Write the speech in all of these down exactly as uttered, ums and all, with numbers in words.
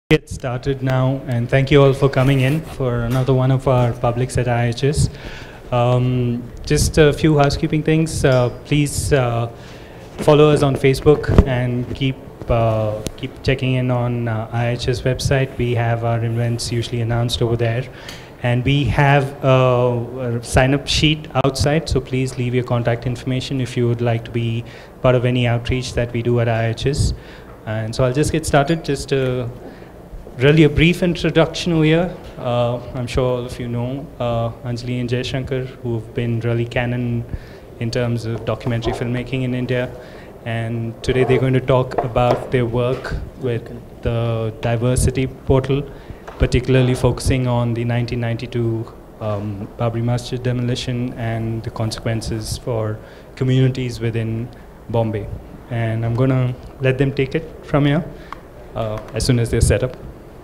Get started now, and thank you all for coming in for another one of our publics at I I H S. Um, just a few housekeeping things. Uh, please uh, follow us on Facebook and keep uh, keep checking in on uh, I I H S website. We have our events usually announced over there, and we have uh, a sign-up sheet outside. So please leave your contact information if you would like to be part of any outreach that we do at I I H S. And so I'll just get started. Just uh, really a brief introduction over here. Uh, I'm sure all of you know uh, Anjali and Jayasankar, who've been really canon in terms of documentary filmmaking in India. And today they're going to talk about their work with the diversity portal, particularly focusing on the nineteen ninety-two um, Babri Masjid demolition and the consequences for communities within Bombay. And I'm going to let them take it from here uh, as soon as they're set up.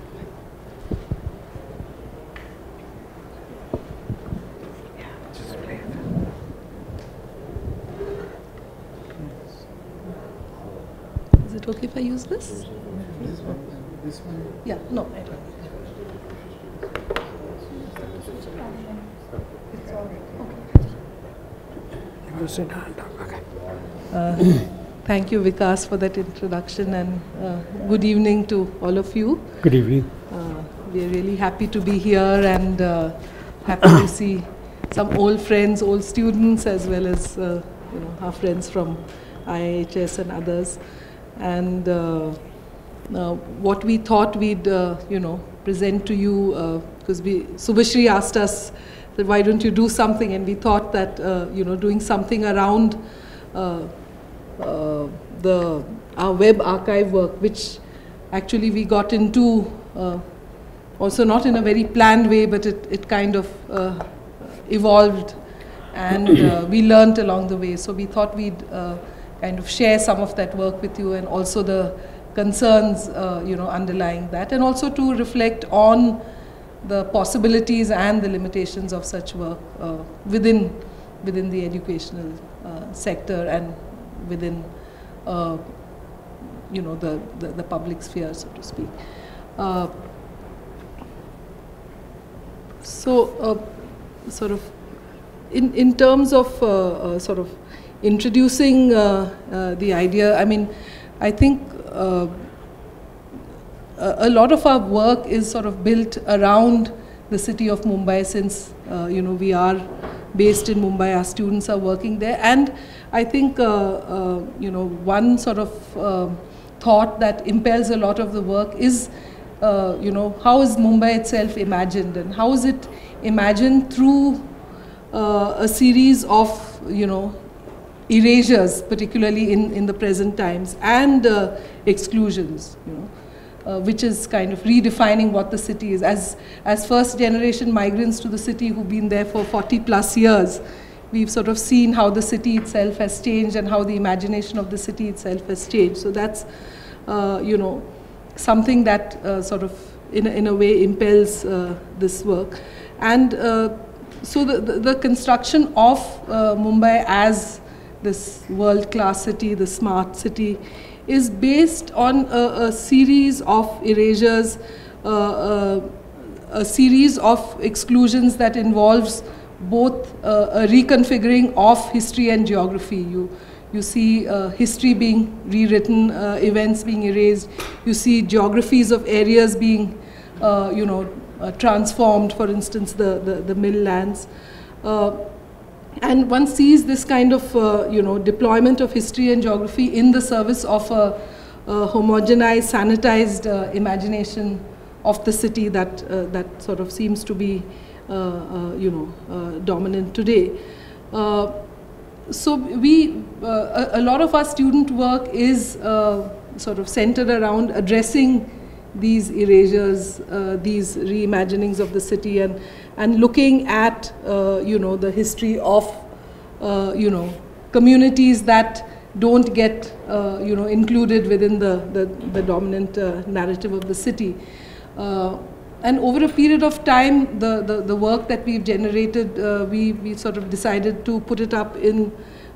Is it okay if I use this? This one? This one? Yeah, no, I don't. You will sit down and talk. Okay. Uh, thank you, Vikas, for that introduction, and uh, good evening to all of you. Good evening. Uh, we are really happy to be here and uh, happy to see some old friends, old students, as well as uh, you know, our friends from I I H S and others. And uh, uh, what we thought we'd uh, you know present to you, because uh, we Subhashri asked us that why don't you do something, and we thought that uh, you know doing something around uh, uh, the our web archive work, which actually we got into uh, also not in a very planned way, but it, it kind of uh, evolved, and uh, we learnt along the way. So we thought we'd uh, kind of share some of that work with you, and also the concerns uh, you know underlying that, and also to reflect on the possibilities and the limitations of such work uh, within within the educational uh, sector and within uh, you know the, the the public sphere, so to speak. Uh, so uh, sort of in in terms of uh, uh, sort of introducing uh, uh, the idea, I mean, I think uh, a, a lot of our work is sort of built around the city of Mumbai, since uh, you know we are based in Mumbai, our students are working there, and I think uh, uh, you know one sort of uh, thought that impels a lot of the work is uh, you know how is Mumbai itself imagined, and how is it imagined through uh, a series of you know erasures, particularly in, in the present times, and uh, exclusions, you know, uh, which is kind of redefining what the city is. As, as first generation migrants to the city who've been there for forty plus years, we've sort of seen how the city itself has changed and how the imagination of the city itself has changed. So that's, uh, you know, something that uh, sort of in a, in a way impels uh, this work. And uh, so the, the, the construction of uh, Mumbai as this world-class city, the smart city, is based on a, a series of erasures, uh, uh, a series of exclusions that involves both uh, a reconfiguring of history and geography. You, you see uh, history being rewritten, uh, events being erased. You see geographies of areas being, uh, you know, uh, transformed. For instance, the the, the mill lands. Uh, And one sees this kind of, uh, you know, deployment of history and geography in the service of a, a homogenized, sanitized uh, imagination of the city that uh, that sort of seems to be, uh, uh, you know, uh, dominant today. Uh, so we, uh, a, a lot of our student work is uh, sort of centered around addressing these erasures, uh, these reimaginings of the city, and and looking at uh, you know the history of uh, you know communities that don't get uh, you know included within the the, the dominant uh, narrative of the city. Uh, and over a period of time, the the, the work that we've generated, uh, we we sort of decided to put it up in.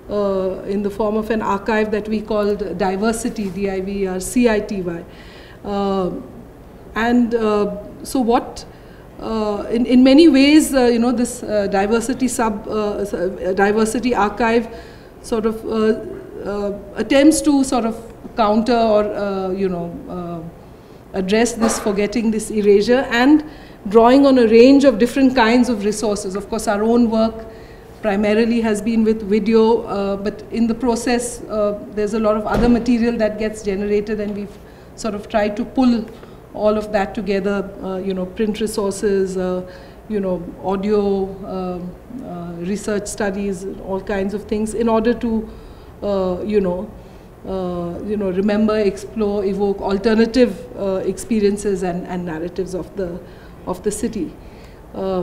Uh, in the form of an archive that we called Diversity, D I V E R C I T Y. Uh, and uh, so what, uh, in, in many ways, uh, you know, this uh, diversity sub, uh, diversity archive sort of uh, uh, attempts to sort of counter or, uh, you know, uh, address this forgetting, this erasure, and drawing on a range of different kinds of resources. Of course, our own work primarily has been with video, uh, but in the process, uh, there's a lot of other material that gets generated, and we've sort of tried to pull all of that together, uh, you know, print resources, uh, you know, audio, uh, uh, research studies, all kinds of things, in order to, uh, you know, Uh, you know, remember, explore, evoke alternative uh, experiences and, and narratives of the of the city. Uh,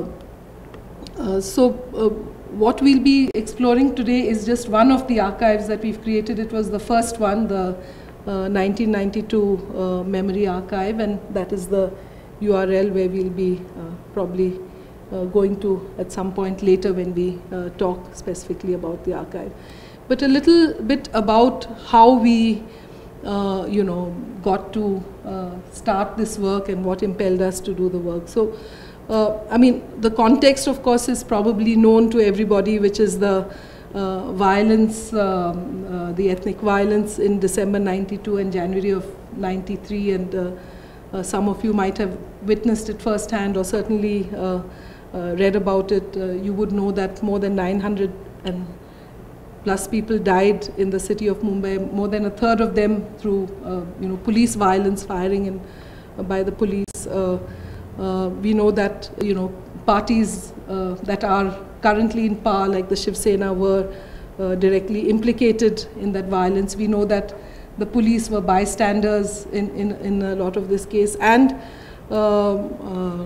uh, so, uh, what we'll be exploring today is just one of the archives that we've created. It was the first one, the uh, nineteen ninety-two uh, Memory Archive, and that is the U R L where we'll be uh, probably uh, going to at some point later when we uh, talk specifically about the archive. But a little bit about how we, uh, you know, got to uh, start this work and what impelled us to do the work. So, uh, I mean, the context, of course, is probably known to everybody, which is the uh, violence, um, uh, the ethnic violence in December ninety-two and January of ninety-three, and uh, uh, some of you might have witnessed it firsthand or certainly uh, uh, read about it. Uh, you would know that more than nine hundred and plus people died in the city of Mumbai, more than a third of them through, uh, you know, police violence, firing in, uh, by the police. Uh, uh, we know that, you know, parties uh, that are currently in power, like the Shiv Sena, were uh, directly implicated in that violence. We know that the police were bystanders in, in, in a lot of this case. And uh, uh,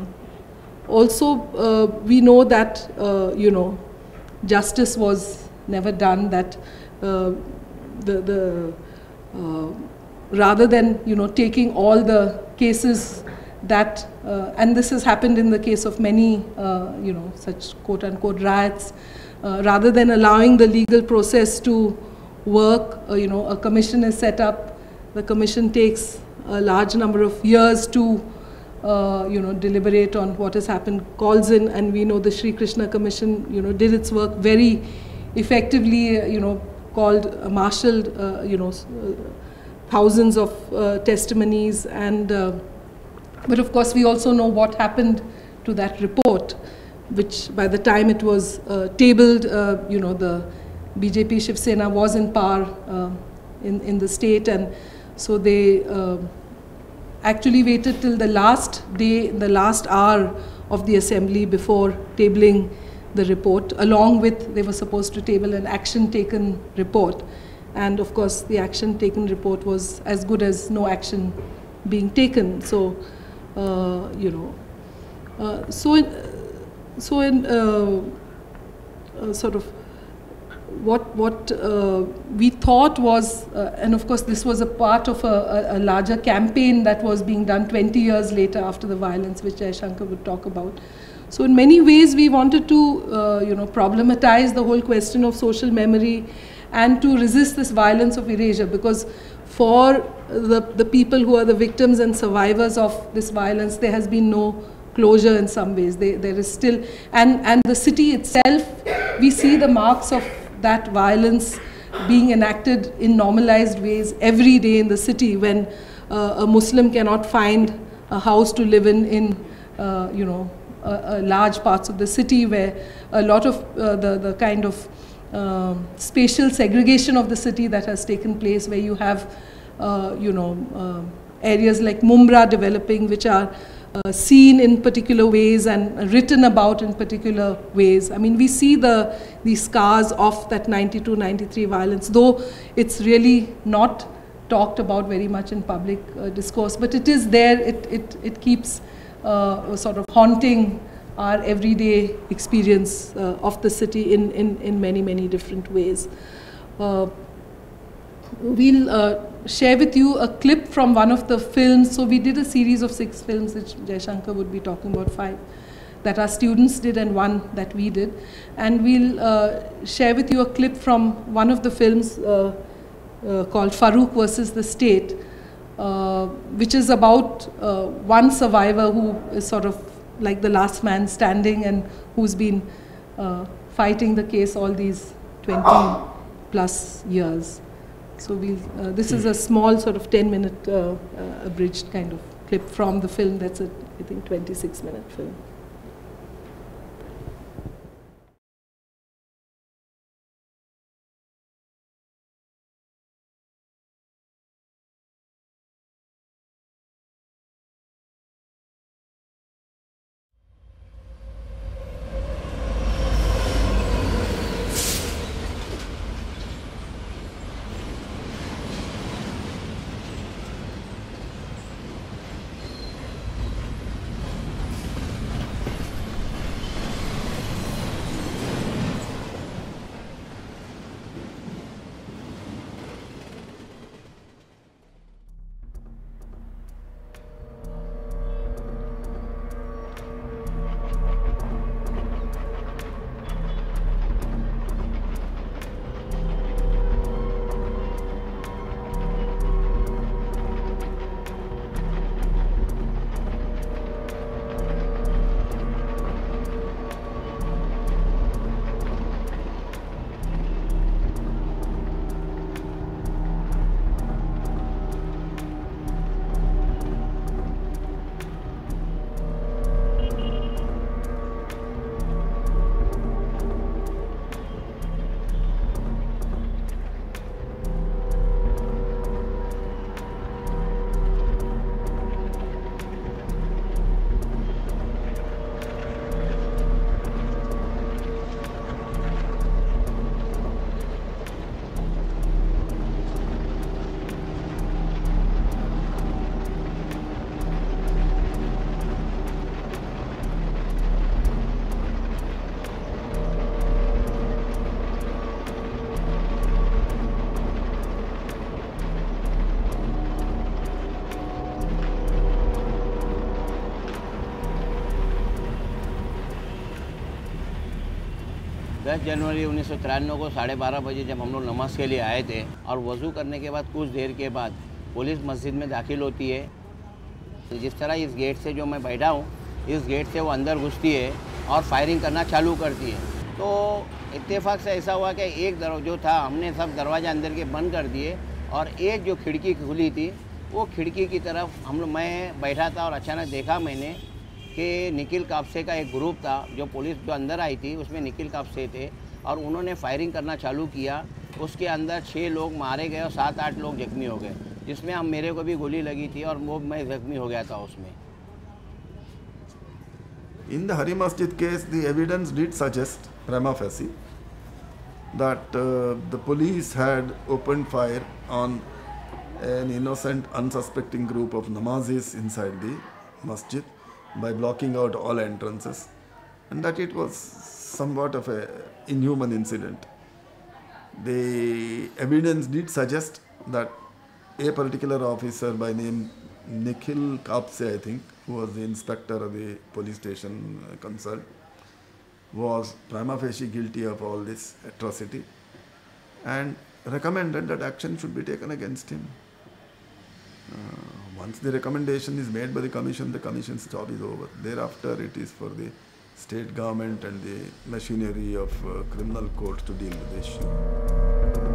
also, uh, we know that, uh, you know, justice was never done, that uh, the, the uh, rather than, you know, taking all the cases that, uh, and this has happened in the case of many, uh, you know, such quote-unquote riots, uh, rather than allowing the legal process to work, uh, you know, a commission is set up, the commission takes a large number of years to, uh, you know, deliberate on what has happened, calls in, and we know the Sri Krishna Commission, you know, did its work very effectively, uh, you know, called, uh, marshaled, uh, you know, uh, thousands of uh, testimonies, and, uh, but of course we also know what happened to that report, which by the time it was uh, tabled, uh, you know, the B J P Shiv Sena was in power uh, in, in the state, and so they uh, actually waited till the last day, the last hour of the assembly before tabling the report. Along with, they were supposed to table an action taken report, and of course the action taken report was as good as no action being taken. So, uh, you know, uh, so in, so in uh, uh, sort of what what uh, we thought was, uh, and of course this was a part of a, a, a larger campaign that was being done twenty years later after the violence, which Jayasankar would talk about. So in many ways we wanted to, uh, you know, problematize the whole question of social memory and to resist this violence of erasure, because for the, the people who are the victims and survivors of this violence, there has been no closure in some ways. They, there is still, and, and the city itself, we see the marks of that violence being enacted in normalized ways every day in the city, when uh, a Muslim cannot find a house to live in, in uh, you know, Uh, uh, large parts of the city, where a lot of uh, the, the kind of uh, spatial segregation of the city that has taken place, where you have, uh, you know, uh, areas like Mumbai developing, which are uh, seen in particular ways and written about in particular ways. I mean, we see the, the scars of that ninety-two ninety-three violence, though it's really not talked about very much in public uh, discourse, but it is there, it, it, it keeps Uh, sort of haunting our everyday experience uh, of the city in, in, in many, many different ways. Uh, we'll uh, share with you a clip from one of the films. So we did a series of six films, which Jayasankar would be talking about, five, that our students did and one that we did. And we'll uh, share with you a clip from one of the films uh, uh, called Farooq versus the State, uh, which is about uh, one survivor who is sort of like the last man standing and who's been uh, fighting the case all these twenty plus years. So we'll, uh, this is a small sort of ten minute uh, uh, abridged kind of clip from the film. That's a, I think, twenty-six minute film. दस जनवरी उन्नीस सौ तिरानवे को साढ़े बारह बजे जब हम लोग नमाज के लिए आए थे और वज़ू करने के बाद कुछ देर के बाद पुलिस मस्जिद में दाखिल होती है। जिस तरह इस गेट से जो मैं बैठा हूँ, इस गेट से वो अंदर घुसती है और फायरिंग करना चालू करती है। तो इत्तेफाक से ऐसा हुआ कि एक दरवाजा जो था, हमने सब दरवाजे अंदर के बंद कर दिए और एक जो खिड़की खुली थी वो खिड़की की तरफ हम लोग मैं बैठा था और अचानक देखा मैंने कि निखिल कापसे का एक ग्रुप था, जो पुलिस जो अंदर आई थी उसमें निखिल कापसे थे और उन्होंने फायरिंग करना चालू किया। उसके अंदर छः लोग मारे गए और सात आठ लोग जख्मी हो गए, जिसमें हम मेरे को भी गोली लगी थी और वो मैं जख्मी हो गया था उसमें। In the Hari Masjid case, the evidence did suggest prima facie that uh, the police had opened fire on an innocent, unsuspecting group of namazis inside the masjid by blocking out all entrances, and that it was somewhat of a inhuman incident. The evidence did suggest that a particular officer by name Nikhil Kapse, I think, who was the inspector of the police station concerned, was prima facie guilty of all this atrocity and recommended that action should be taken against him. Uh, once the recommendation is made by the commission, the commission's job is over. Thereafter, it is for the state government and the machinery of uh, criminal courts to deal with the issue.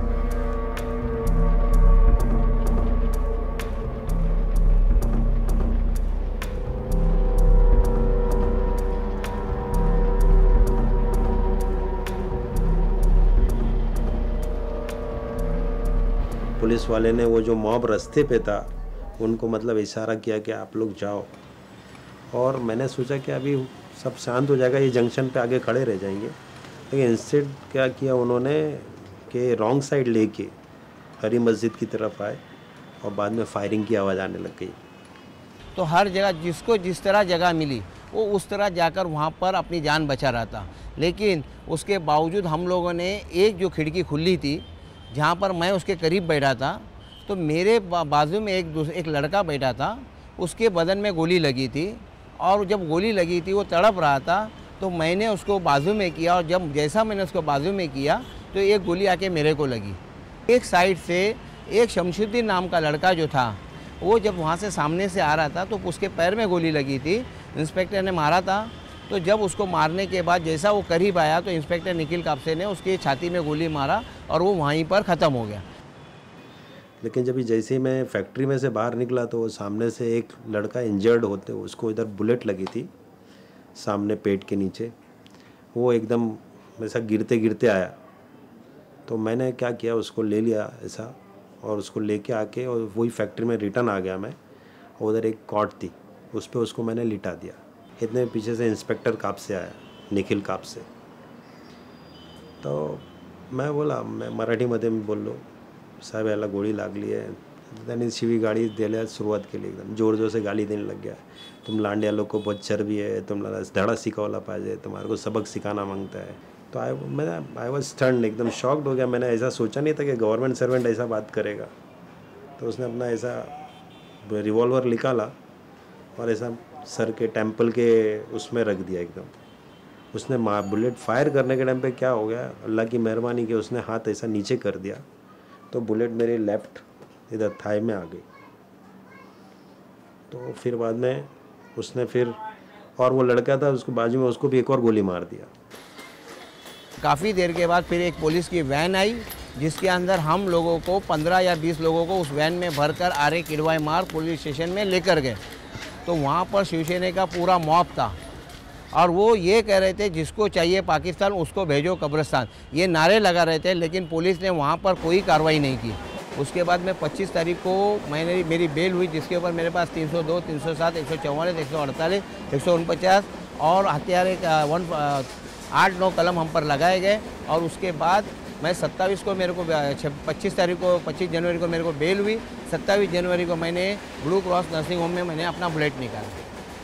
Police वाले ने वो जो mob रास्ते पे था उनको मतलब इशारा किया कि आप लोग जाओ, और मैंने सोचा कि अभी सब शांत हो जाएगा, ये जंक्शन पे आगे खड़े रह जाएंगे। लेकिन इंस्टेड क्या किया उन्होंने कि रॉन्ग साइड लेके हरी मस्जिद की तरफ आए और बाद में फायरिंग की आवाज़ आने लग गई। तो हर जगह जिसको जिस तरह जगह मिली वो उस तरह जाकर वहाँ पर अपनी जान बचा रहा था। लेकिन उसके बावजूद हम लोगों ने एक जो खिड़की खुली थी जहाँ पर मैं उसके करीब बैठा था, तो मेरे बाजू में एक एक लड़का बैठा था, उसके बदन में गोली लगी थी और जब गोली लगी थी वो तड़प रहा था, तो मैंने उसको बाजू में किया और जब जैसा मैंने उसको बाजू में किया तो एक गोली आके मेरे को लगी। एक साइड से एक शमशुद्दीन नाम का लड़का जो था, वो जब वहाँ से सामने से आ रहा था तो उसके पैर में गोली लगी थी, इंस्पेक्टर ने मारा था। तो जब उसको मारने के बाद जैसा वो करीब आया तो इंस्पेक्टर निखिल कापसे ने उसकी छाती में गोली मारा और वो वहीं पर ख़त्म हो गया। लेकिन जब जैसे ही मैं फैक्ट्री में से बाहर निकला तो वो सामने से एक लड़का इंजर्ड होते, उसको इधर बुलेट लगी थी सामने पेट के नीचे, वो एकदम ऐसा गिरते गिरते आया। तो मैंने क्या किया, उसको ले लिया ऐसा और उसको लेके आके और वही फैक्ट्री में रिटर्न आ गया मैं। उधर एक कॉट थी, उस पर उसको मैंने लिटा दिया। इतने पीछे से इंस्पेक्टर काप से आया, निखिल काप से। तो मैं बोला, मैं मराठीमध्ये मी बोललो, साहेब याला गोळी लागली आहे। त्यांनी शिवी गाड़ी द्यायला सुरुवात केली, एकदम जोर जोर से गाली देने लग गया। तुम लांडिया लोग को बहुत चर्बी है, तुम्हाला धड़ा सिखावला पाहिजे, तुम्हारे को सबक सिखाना मांगता है। तो आई मैं आई वॉज स्टन्ड, एकदम शॉक्ड हो गया। मैंने ऐसा सोचा नहीं था कि गवर्नमेंट सर्वेंट ऐसा बात करेगा। तो उसने अपना ऐसा रिवॉल्वर निकाला और ऐसा सर के टेम्पल के उसमें रख दिया एकदम। उसने मार बुलेट फायर करने के टाइम पे क्या हो गया, अल्लाह की मेहरबानी कि उसने हाथ ऐसा नीचे कर दिया तो बुलेट मेरे लेफ्ट इधर थाई में आ गई। तो फिर बाद में उसने फिर, और वो लड़का था उसके बाजू में, उसको भी एक और गोली मार दिया। काफ़ी देर के बाद फिर एक पुलिस की वैन आई जिसके अंदर हम लोगों को पंद्रह या बीस लोगों को उस वैन में भरकर आरे किरवाई मार्ग पुलिस स्टेशन में लेकर गए। तो वहाँ पर शिवसेना का पूरा मॉब था और वो ये कह रहे थे जिसको चाहिए पाकिस्तान उसको भेजो कब्रिस्तान, ये नारे लगा रहे थे। लेकिन पुलिस ने वहाँ पर कोई कार्रवाई नहीं की। उसके बाद में पच्चीस तारीख को मैंने मेरी बेल हुई, जिसके ऊपर मेरे पास तीन सौ दो, तीन सौ सात, एक सौ चौवालीस, एक सौ अड़तालीस, एक सौ उनपचास और हथियार वन आठ नौ कलम हम पर लगाए गए। और उसके बाद मैं सत्ताईस को मेरे को पच्चीस तारीख को पच्चीस जनवरी को मेरे को बेल हुई। सत्ताईस जनवरी को मैंने ब्लू क्रॉस नर्सिंग होम में मैंने अपना बुलेट निकाला।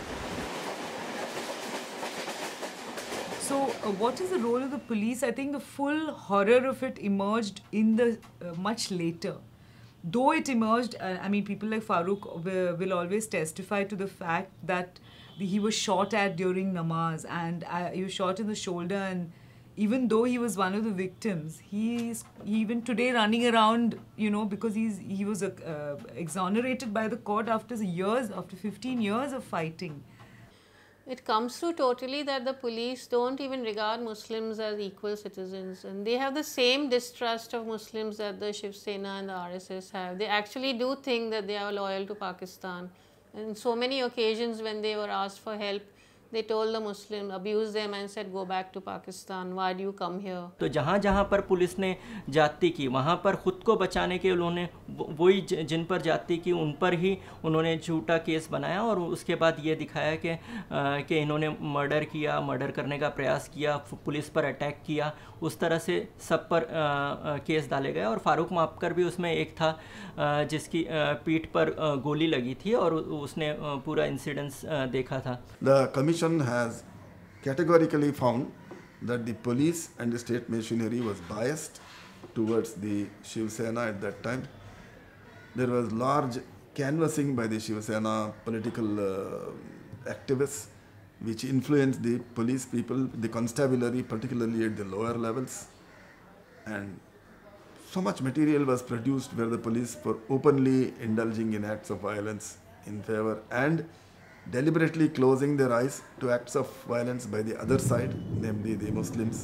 So, uh, what is the role of the police? I think the full horror of it emerged in the uh, much later. Though it emerged, uh, I mean, people like Farooq will, will always testify to the fact that the, he was shot at during namaz, and uh, he was shot in the shoulder. And even though he was one of the victims, he's even today running around, you know, because he's he was uh, exonerated by the court after years, after fifteen years of fighting. It comes through totally that the police don't even regard Muslims as equal citizens, and they have the same distrust of Muslims that the Shiv Sena and the R S S have. They actually do think that they are loyal to Pakistan. And so many occasions when they were asked for help, they told the Muslim, abused them and said, go back to Pakistan, why do you come here? तो जहाँ जहाँ पर police ने जाति की, वहाँ पर ख़ुद को बचाने के उन्होंने वही जिन पर जाति की उन पर ही उन्होंने झूठा केस बनाया और उसके बाद ये दिखाया कि कि इन्होंने मर्डर किया, मर्डर करने का प्रयास किया, पुलिस पर अटैक किया। उस तरह से सब पर आ, आ, केस डाले गए। और फारूक मापकर भी उसमें एक था आ, जिसकी आ, पीठ पर आ, गोली लगी थी और उसने आ, पूरा इंसिडेंस देखा था। The commission has categorically found that the police and the state machinery was biased towards the Shiv Sena at that time. There was large canvassing by the Shiv Sena political uh, activists which influenced the police people, the constabulary, particularly at the lower levels. And so much material was produced where the police were openly indulging in acts of violence in favor and deliberately closing their eyes to acts of violence by the other side, namely the Muslims.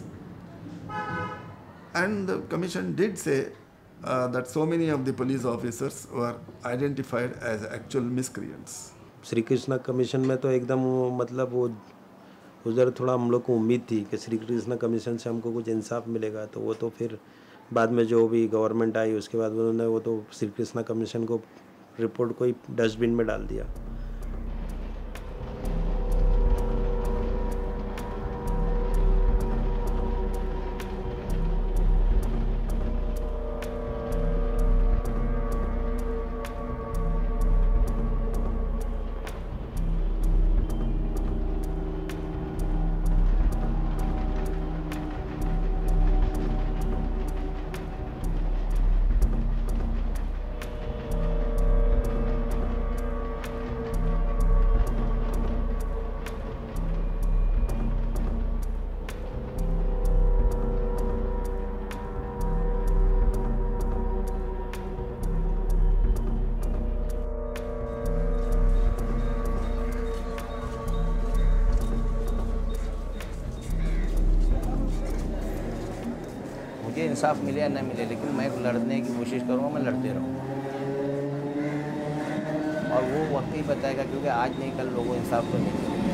And the commission did say uh, that so many of the police officers were identified as actual miscreants. Shri Krishna commission में तो एकदम वो मतलब वो उधर थोड़ा हम लोग को उम्मीद थी कि श्री कृष्णा कमीशन से हमको कुछ इंसाफ मिलेगा। तो वो तो फिर बाद में जो भी गवर्नमेंट आई उसके बाद उन्होंने वो तो श्री कृष्णा कमीशन को रिपोर्ट को ही डस्टबिन में डाल दिया। इंसाफ मिले या न मिले, लेकिन मैं लड़ने की कोशिश करूँगा, मैं लड़ते रहूँगा और वो वक्त ही बताएगा, क्योंकि आज नहीं कल लोगों को इंसाफ तो नहीं मिलेगा।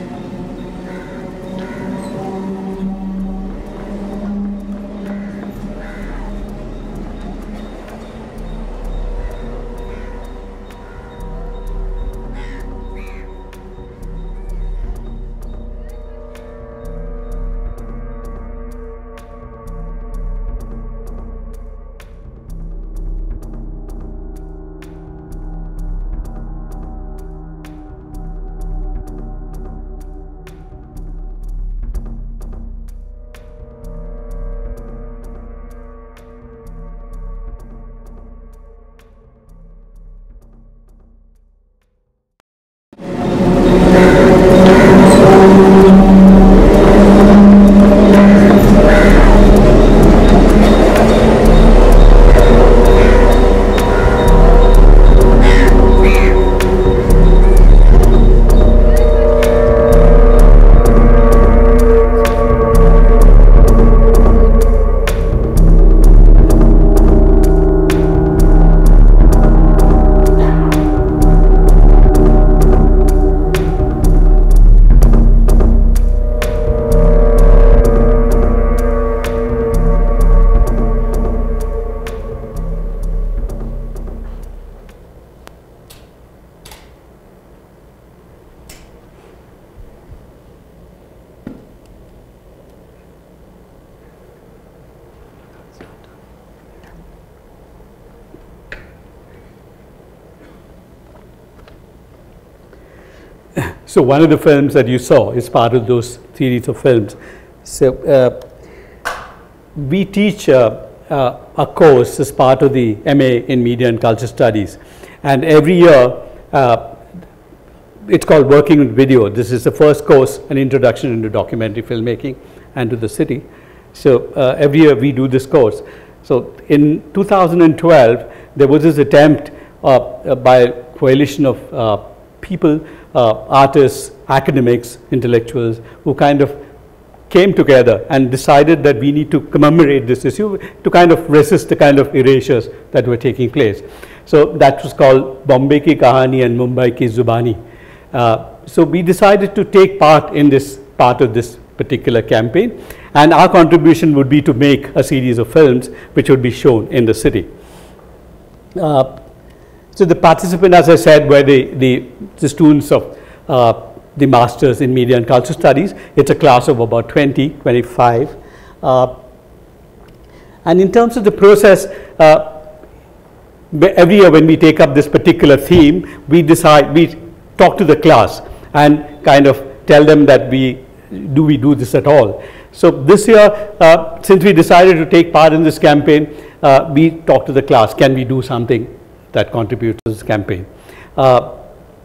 So one of the films that you saw is part of those series of films. So uh, we teach uh, uh, a course as part of the M A in Media and Culture Studies, and every year uh, it's called Working with Video. This is the first course, an introduction into documentary filmmaking and to the city. So uh, every year we do this course. So in two thousand twelve, there was this attempt uh, uh, by a coalition of uh, people, uh, artists, academics, intellectuals, who kind of came together and decided that we need to commemorate this issue to kind of resist the kind of erasures that were taking place. So that was called Bombay Ki Kahani and Mumbai Ki Zubani. Uh, so we decided to take part in this part of this particular campaign, and our contribution would be to make a series of films which would be shown in the city. Uh, so the participants, as I said, were the, the, the students of uh, the Masters in Media and Culture Studies. It's a class of about twenty, twenty-five. Uh, and in terms of the process, uh, every year when we take up this particular theme, we decide, we talk to the class and kind of tell them that we, do we do this at all? So this year, uh, since we decided to take part in this campaign, uh, we talked to the class, can we do something that contributes to this campaign? Uh,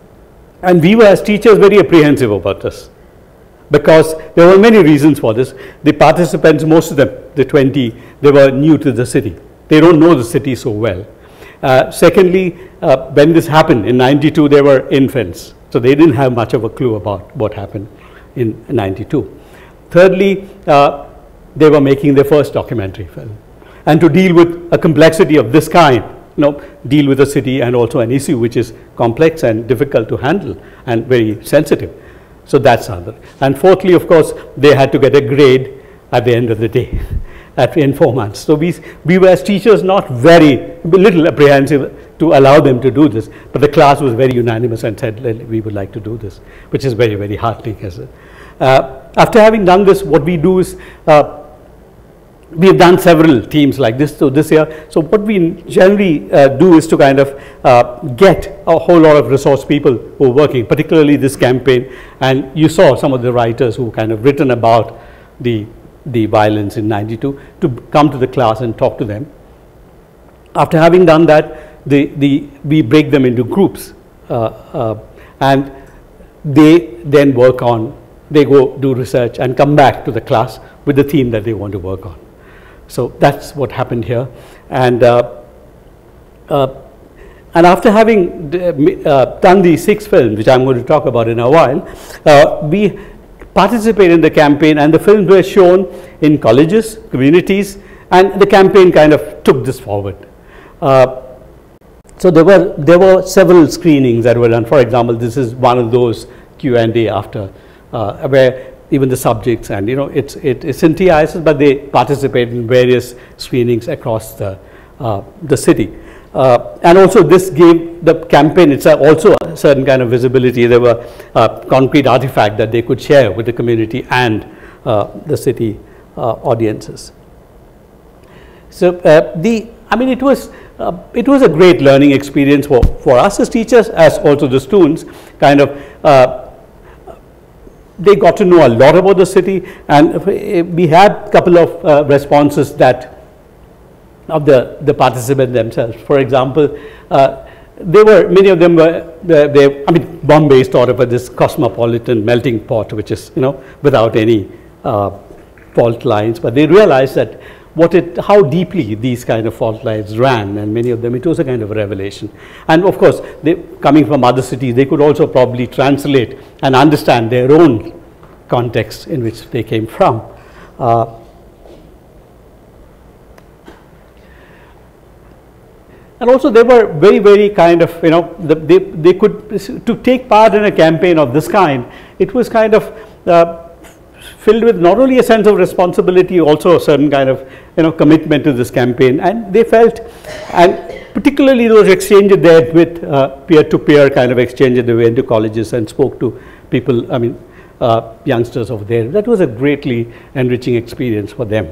and we were as teachers very apprehensive about this, because there were many reasons for this. The participants, most of them, the twenty, they were new to the city. They don't know the city so well. Uh, secondly, uh, when this happened in ninety-two, they were infants, so they didn't have much of a clue about what happened in ninety-two. Thirdly, uh, they were making their first documentary film, and to deal with a complexity of this kind, you know, deal with a city and also an issue which is complex and difficult to handle and very sensitive. So that's other. And fourthly, of course, they had to get a grade at the end of the day, at in four months. So we we were as teachers not very, a little apprehensive to allow them to do this, but the class was very unanimous and said we would like to do this, which is very very heartening. As a, uh, after having done this, what we do is uh, we have done several teams like this. So this year, so what we generally uh, do is to kind of uh, get a whole lot of resource people who are working, particularly this campaign. And you saw some of the writers who kind of written about the the violence in ninety-two to come to the class and talk to them. After having done that, the the we break them into groups, uh, uh, and they then work on. They go do research and come back to the class with the theme that they want to work on. So that's what happened here. And uh, uh, and after having uh, done these six films, which I'm going to talk about in a while, uh, we participated in the campaign, and the films were shown in colleges, communities, and the campaign kind of took this forward. Uh, so there were there were several screenings that were done. For example, this is one of those Q and A after, uh, where even the subjects, and you know, it's it, it's in T I H S, but they participate in various screenings across the uh, the city. Uh, and also this gave the campaign itself also a certain kind of visibility. There were uh, concrete artifacts that they could share with the community and uh, the city uh, audiences. So uh, the, I mean, it was uh, it was a great learning experience for, for us as teachers, as also the students. Kind of, uh, they got to know a lot about the city, and we had a couple of uh, responses that of the, the participants themselves. For example, uh, they were, many of them were, they, they, I mean, Bombay is thought of as this cosmopolitan melting pot, which is, you know, without any uh, fault lines, but they realized that what it, how deeply these kind of fault lines ran, and many of them, it was a kind of a revelation. And of course, they, coming from other cities, they could also probably translate and understand their own context in which they came from. Uh, And also they were very, very kind of, you know, the, they, they could, to take part in a campaign of this kind, it was kind of uh, filled with not only a sense of responsibility, also a certain kind of, you know, commitment to this campaign. And they felt, and particularly those exchanges there with uh, peer-to-peer kind of exchanges, they went to colleges and spoke to people, I mean, uh, youngsters over there. That was a greatly enriching experience for them.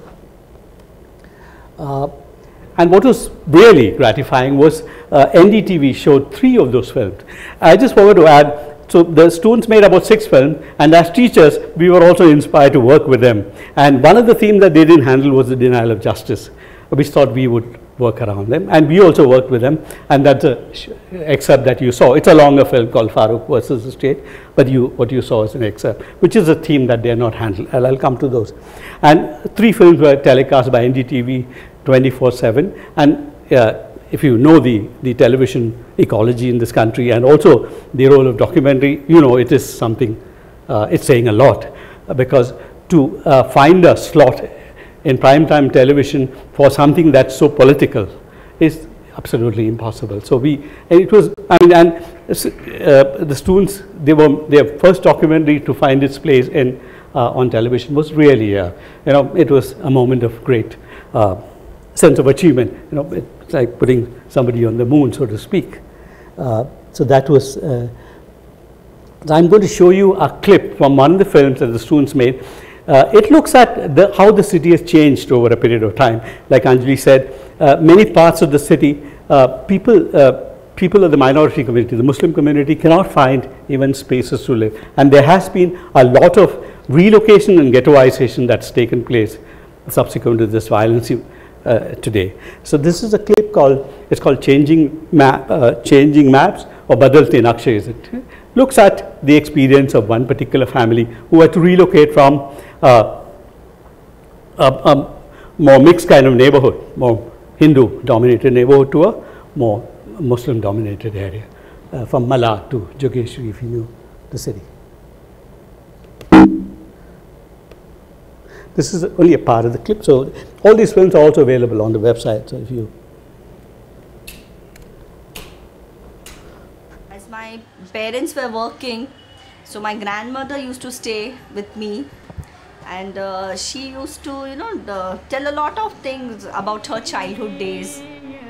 Uh, And what was really gratifying was uh, N D T V showed three of those films. I just wanted to add, so the students made about six films, and as teachers, we were also inspired to work with them. And one of the themes that they didn't handle was the denial of justice. We thought we would work around them, and we also worked with them, and that's a excerpt that you saw. It's a longer film called Farooq versus the State, but you, what you saw is an excerpt, which is a theme that they are not handled, and I'll come to those. And three films were telecast by N D T V twenty-four seven, and uh, if you know the, the television ecology in this country, and also the role of documentary, you know it is something, uh, it's saying a lot, uh, because to uh, find a slot in primetime television for something that's so political is absolutely impossible. So we, and it was, I mean, and uh, the students, they were, their first documentary to find its place in, uh, on television was really, uh, you know, it was a moment of great uh, sense of achievement. You know, it's like putting somebody on the moon, so to speak. Uh, so that was, uh, I'm going to show you a clip from one of the films that the students made. Uh, it looks at the, how the city has changed over a period of time. Like Anjali said, uh, many parts of the city, uh, people, uh, people of the minority community, the Muslim community, cannot find even spaces to live. And there has been a lot of relocation and ghettoization that's taken place subsequent to this violence uh, today. So this is a clip called, it's called Changing, Map, uh, Changing Maps, or Badalte Naqshe, is it? Looks at the experience of one particular family who had to relocate from uh, a, a more mixed kind of neighborhood, more Hindu-dominated neighborhood, to a more Muslim-dominated area, uh, from Mala to Jogeshwari, if you know the city. This is only a part of the clip, so all these films are also available on the website. So if you As my parents were working, so my grandmother used to stay with me, and uh, she used to, you know, the, tell a lot of things about her childhood days.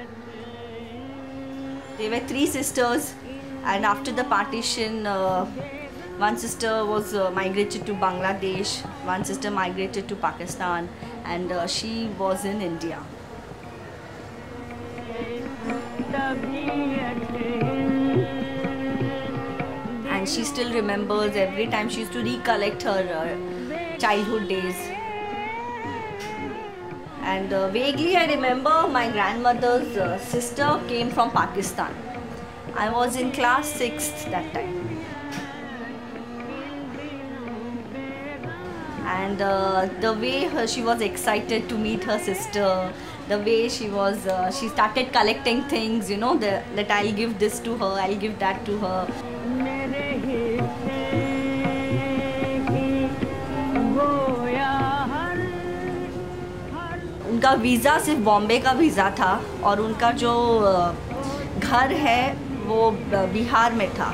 They were three sisters, and after the partition, uh, one sister was uh, migrated to Bangladesh, one sister migrated to Pakistan, and uh, she was in India. And she still remembers every time she used to recollect her uh, childhood days. And uh, vaguely I remember my grandmother's uh, sister came from Pakistan. I was in class sixth that time. And uh, the way her, she was excited to meet her sister, the way she was, uh, she started collecting things, you know, the, that I'll give this to her, I'll give that to her. उनका visa सिर्फ बॉम्बे का visa था और उनका जो घर है वो बिहार में था।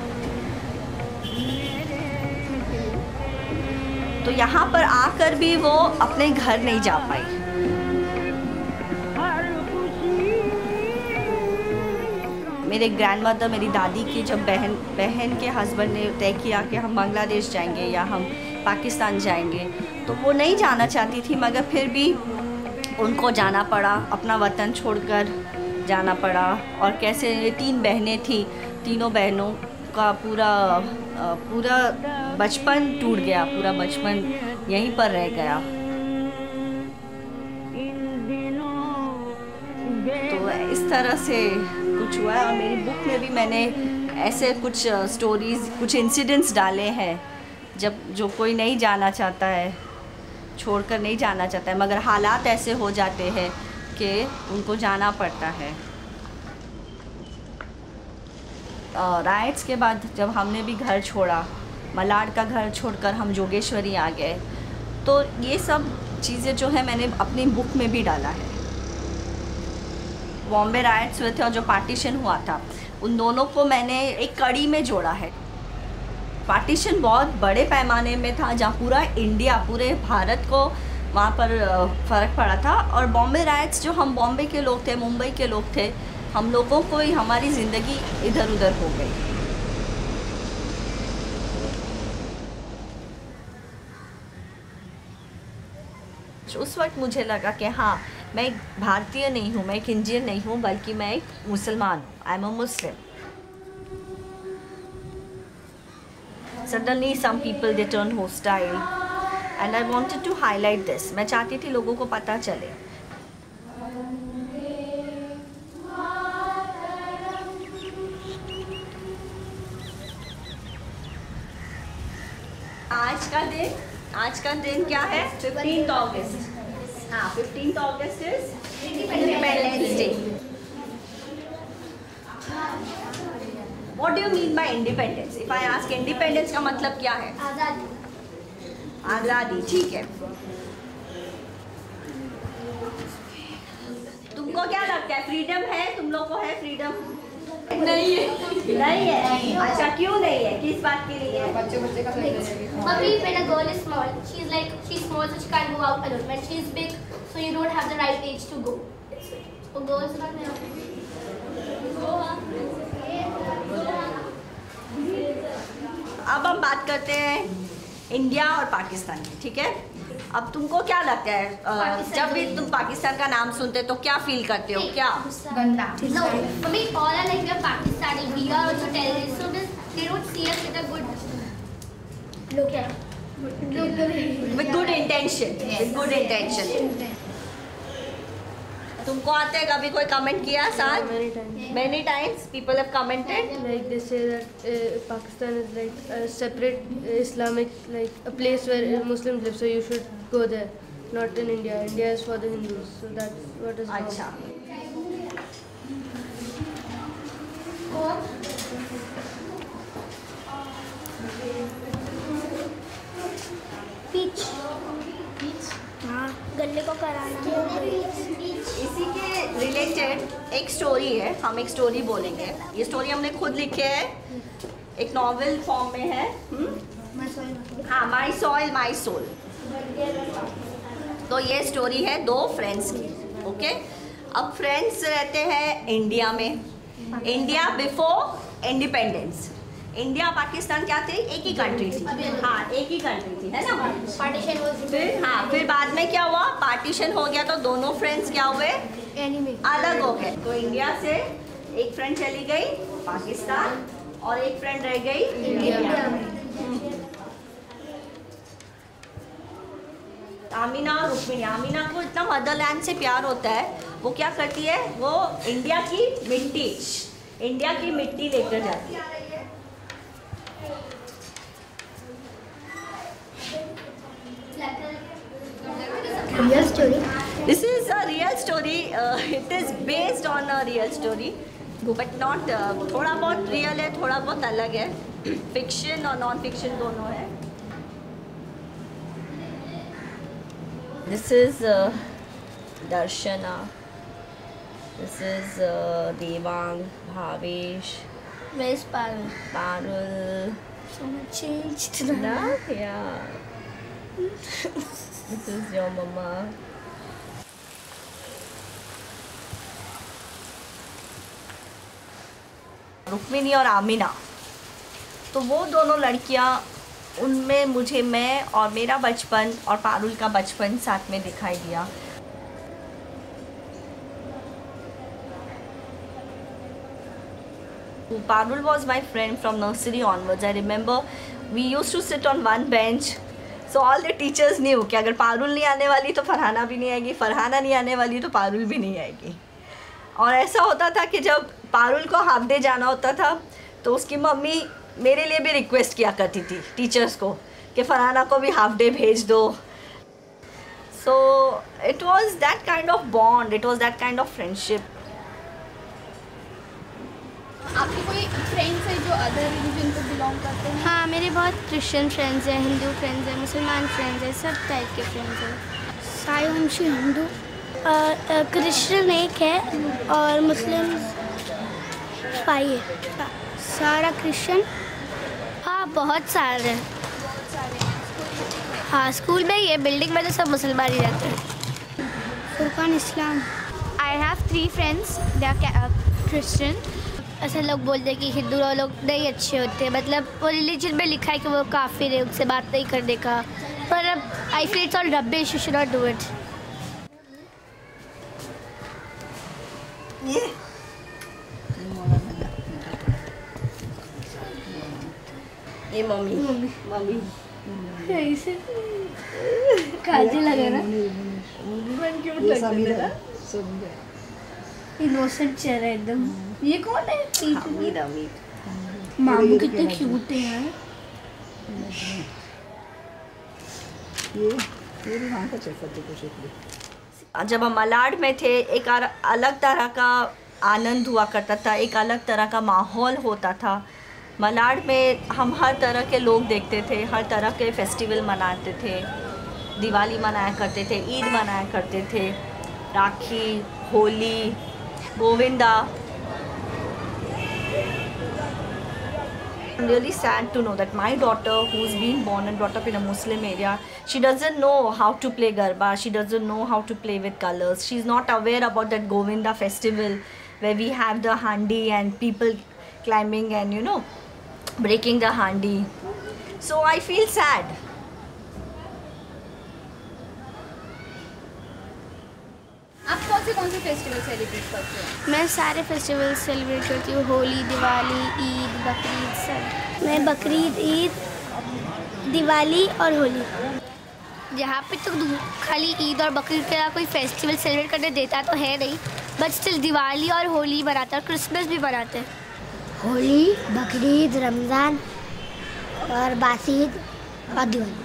तो यहाँ पर आकर भी वो अपने घर नहीं जा पाई। मेरे ग्रैंडमदर, मेरी दादी की जब बहन बहन के हस्बैंड ने तय किया कि हम बांग्लादेश जाएंगे या हम पाकिस्तान जाएंगे, तो वो नहीं जाना चाहती थी, मगर फिर भी उनको जाना पड़ा, अपना वतन छोड़कर जाना पड़ा। और कैसे ये तीन बहनें थी, तीनों बहनों का पूरा पूरा बचपन टूट गया, पूरा बचपन यहीं पर रह गया। तो इस तरह से कुछ हुआ है और मेरी बुक में भी मैंने ऐसे कुछ स्टोरीज, कुछ इंसिडेंट्स डाले हैं जब जो कोई नहीं जाना चाहता है, छोड़कर नहीं जाना चाहता है, मगर हालात ऐसे हो जाते हैं कि उनको जाना पड़ता है। राइट्स के बाद जब हमने भी घर छोड़ा, मलाड का घर छोड़कर हम जोगेश्वरी आ गए, तो ये सब चीज़ें जो है मैंने अपनी बुक में भी डाला है। बॉम्बे राइट्स हुए थे और जो पार्टीशन हुआ था, उन दोनों को मैंने एक कड़ी में जोड़ा है। पार्टीशन बहुत बड़े पैमाने में था, जहाँ पूरा इंडिया, पूरे भारत को वहाँ पर फ़र्क पड़ा था। और बॉम्बे राइट्स जो हम बॉम्बे के लोग थे, मुंबई के लोग थे, हम लोगों को ही हमारी ज़िंदगी इधर उधर हो गई। उस वक्त मुझे लगा कि हाँ, मैं एक भारतीय नहीं हूँ, मैं एक इंडियन नहीं हूँ, बल्कि मैं एक मुसलमान हूँ। I am a Muslim. Suddenly some people they turn hostile and I wanted to highlight this. मैं चाहती थी लोगों को पता चले। आज का दिन आज का दिन क्या है? Fifteenth August. हाँ, fifteenth August is Independence Day. What do you mean by independence? If I ask independence का मतलब क्या है? आज़ादी। आज़ादी, ठीक है। तुमको क्या लगता है, फ्रीडम है? तुम लोग को है फ्रीडम? नहीं है। नहीं है। अच्छा, क्यों नहीं है? किस बात के लिए? बच्चे बच्चे का Maybe when a girl is small, she's like she's small, so she can't go out alone. When she's big, so you don't have the right age to go. So girls are not. अब हम बात करते हैं India और पाकिस्तान की, ठीक है? अब तुमको क्या लगता है, जब भी तुम पाकिस्तान का नाम सुनते तो क्या फील करते हो? क्या गंदा? No, for me all are like we are Pakistani. We are also terrorists, so they don't see us with a good look at. With good intention. With good intention. तुमको आते हैं कभी कोई कमेंट किया साथ? Many times. Many times people have commented. Like they say that uh, Pakistan is like a separate uh, Islamic, like a place where Muslims live, so you should go there, not in India. India is for the Hindus, so that's what is wrong. अच्छा. Peach. Peach. हाँ, गले को कराना। इसी के related एक story है, हम एक स्टोरी बोलेंगे। ये स्टोरी हमने खुद लिखे है, एक नॉवेल फॉर्म में है। हाँ, माई सॉइल माई सोल। तो ये स्टोरी है दो फ्रेंड्स की। ओके, अब फ्रेंड्स रहते हैं इंडिया में। India before independence, India Pakistan क्या थे? एक ही कंट्री थी। हाँ, एक ही कंट्री थी, है ना? पार्टीशन हो फिर हाँ, फिर बाद में क्या हुआ? पार्टीशन हो गया, तो दोनों फ्रेंड्स क्या हुए? अलग हो गए। तो इंडिया से एक फ्रेंड चली गई पाकिस्तान और एक फ्रेंड रह गई इंडिया में। आमीना और रुक्मिणी, आमीना को इतना मदरलैंड से प्यार होता है, वो क्या करती है? वो इंडिया की मिट्टी इंडिया की मिट्टी लेकर जाती है। Real story. This is a real story. Uh, it is based on a real story, but not. Uh, थोड़ा बहुत real है, थोड़ा बहुत अलग है. Fiction और non-fiction दोनों है. This is uh, Darshana. This is uh, Devang, Bhavesh. Where's Parul? Parul. So much changed. No? Yeah. This is your mama. Rukmini और आमिना, तो वो दोनों लड़कियां, उनमें मुझे मैं और मेरा बचपन और पारुल का बचपन साथ में दिखाई दिया. Parul was my friend from nursery onwards. I remember we used to sit on one bench. So all the teachers knew कि अगर पारुल नहीं आने वाली तो फरहाना भी नहीं आएगी, फरहाना नहीं आने वाली तो पारुल भी नहीं आएगी. और ऐसा होता था कि जब पारुल को हाफ डे जाना होता था तो उसकी मम्मी मेरे लिए भी रिक्वेस्ट किया करती थी टीचर्स को कि फरहाना को भी हाफ डे भेज दो. So it was that kind of bond, it was that kind of friendship. आपके कोई फ्रेंड्स हैं जो अदर रिलीजन को बिलोंग करते हैं? हाँ, मेरे बहुत क्रिश्चियन फ्रेंड्स हैं, हिंदू फ्रेंड्स हैं, मुसलमान फ्रेंड्स हैं, सब टाइप के फ्रेंड्स हैं. सारे अंश हिंदू, क्रिश्चियन एक है और मुस्लिम फाइव है. सारा क्रिश्चियन. हाँ, बहुत सारे हैं. हाँ, स्कूल में ही है, बिल्डिंग में तो सब मुसलमान ही रहते हैं. Furqan Islam. I have three friends, they are Christian. ऐसे लोग बोलते हैं कि हिंदू लोग नहीं अच्छे होते, मतलब वो रिलीजन में लिखा है कि वो काफिर है, उनसे बात नहीं करने का. पर अब I feel it's all rubbish, you should not do it. ये ये मम्मी मम्मी मम्मी ऐसे काजल लगा ना, मन क्यों लग रहा है. इनोसेंट चेहरा एकदम. ये कौन है? अमीर अमीर. मामू कितने क्यूट है यार. ये ये भी वहाँ का चेफर थे कुछ एक. जब हम मलाड में थे एक अलग तरह का आनंद हुआ करता था, एक अलग तरह का माहौल होता था. मलाड में हम हर तरह के लोग देखते थे, हर तरह के फेस्टिवल मनाते थे. दिवाली मनाया करते थे, ईद मनाया करते थे, राखी, Holi, Govinda. I'm really sad to know that my daughter, who's been born and brought up in a Muslim area, she doesn't know how to play garba, she doesn't know how to play with colors. She's not aware about that Govinda festival where we have the handi and people climbing and, you know, breaking the handi. So I feel sad. आप कौन से कौन से festival celebrate करते हैं? मैं सारे festival celebrate करती हूँ. होली, दिवाली, ईद, बकरीद, सब. मैं बकरीद, ईद, दिवाली और होली. यहाँ पे तो खाली ईद और बकरीद के अलावा कोई फेस्टिवल सेलिब्रेट करने देता तो है नहीं, बट स्टिल दिवाली और होली मनाते हैं और क्रिसमस भी मनाते हैं. होली, बकरीद, रमज़ान और बासीद और Diwali.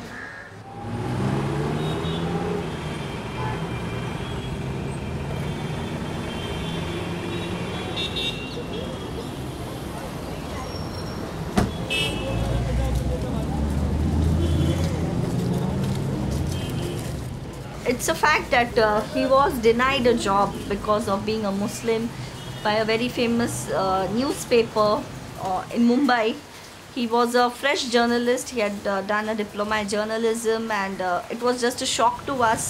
It's a fact that uh, he was denied a job because of being a Muslim by a very famous uh, newspaper uh, in Mumbai. He was a fresh journalist. He had uh, done a diploma in journalism, and uh, it was just a shock to us.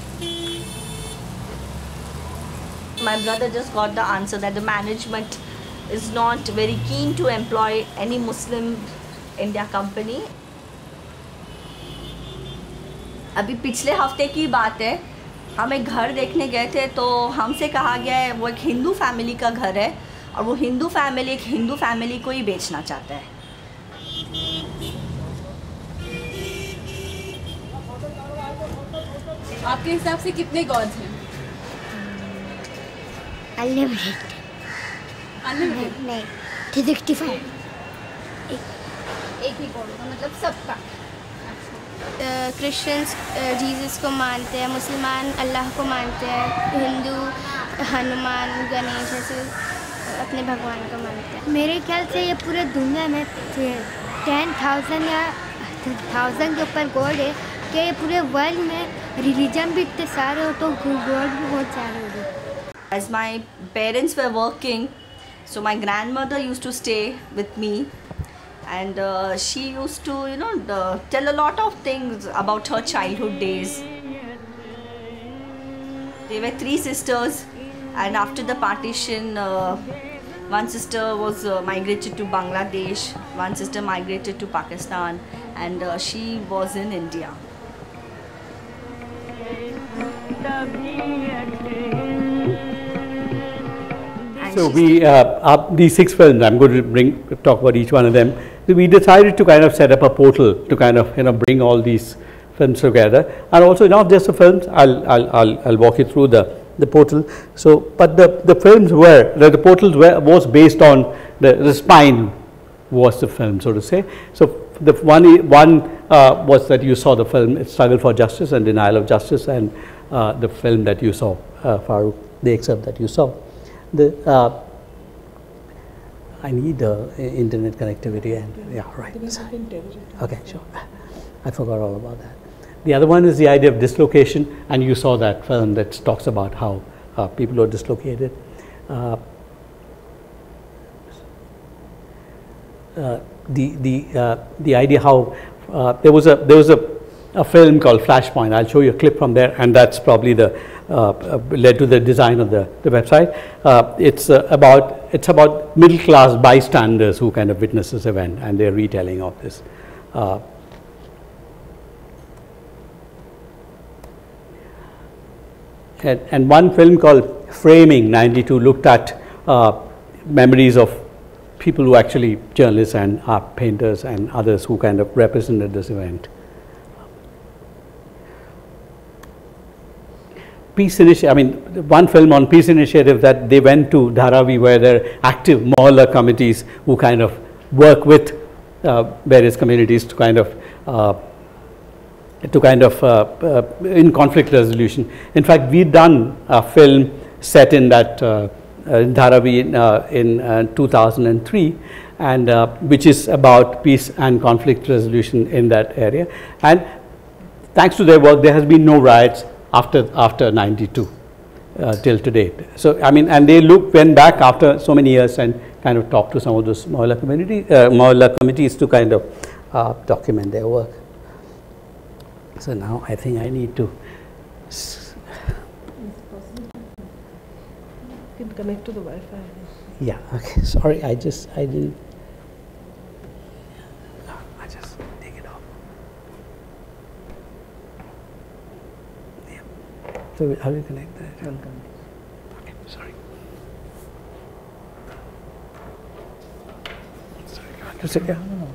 My brother just got the answer that the management is not very keen to employ any Muslim in their company. अभी पिछले हफ्ते की बात है, हम एक घर देखने गए थे तो हमसे कहा गया है वो एक हिंदू फैमिली का घर है और वो हिंदू फैमिली एक हिंदू फैमिली को ही बेचना चाहता है. आपके हिसाब से कितने गॉड्स हैं? अनलिमिटेड. अनलिमिटेड नहीं, थ्री सिक्सटी फाइव. एक ही गॉड का मतलब सबका. क्रिश्चियंस जीसस को मानते हैं, मुसलमान अल्लाह को मानते हैं, हिंदू हनुमान, गणेश ऐसे अपने भगवान को मानते हैं. मेरे ख्याल से ये पूरे दुनिया में टेन थाउजेंड या थाउजेंड के ऊपर गॉड है कि ये पूरे वर्ल्ड में रिलीजन भी इतने सारे हो तो गॉड भी बहुत सारे हो गए. As my parents were working, so my grandmother used to stay with me, and uh, she used to, you know, the, tell a lot of things about her childhood days. There were three sisters, and after the partition, uh, one sister was uh, migrated to Bangladesh, one sister migrated to Pakistan, and uh, she was in India. So we, uh, uh, these six films, I'm going to bring, talk about each one of them. So we decided to kind of set up a portal to kind of, you know, bring all these films together. And also not just the films, I'll, I'll, I'll, I'll walk you through the, the portal. So, but the, the films were, the, the portals were, was based on, the, the spine was the film, so to say. So the one, one uh, was that you saw the film, Struggle for Justice and Denial of Justice, and uh, the film that you saw, uh, Farooq, the excerpt that you saw. The, uh, I need uh, internet connectivity and yeah, right. Okay, sure. I forgot all about that. The other one is the idea of dislocation, and you saw that film that talks about how uh, people are dislocated. Uh, uh, the the uh, the idea how uh, there was a there was a, a film called Flashpoint. I'll show you a clip from there, and that's probably the uh, uh, led to the design of the the website. Uh, it's uh, about it's about middle class bystanders who kind of witness this event, and their retelling of this. Uh, and, and one film called Framing ninety-two looked at uh, memories of people who actually, journalists and art painters and others who kind of represented this event. Peace Initiative, I mean, one film on Peace Initiative that they went to Dharavi, where there are active Mohalla committees who kind of work with uh, various communities to kind of uh, to kind of uh, uh, in conflict resolution. In fact, we've done a film set in that uh, uh, Dharavi in, uh, in uh, two thousand three, and uh, which is about peace and conflict resolution in that area. And thanks to their work, there has been no riots after after ninety-two uh, till today. So I mean, and they look went back after so many years and kind of talked to some of those Mohalla community uh, Mohalla committees to kind of uh, document their work. So now I think I need to. You can connect to the Wi-Fi. Yeah. Okay. Sorry, I just I didn't. I just take it off. Yeah. So how do you connect that? Okay. Sorry. Sorry. Just a second. No, no.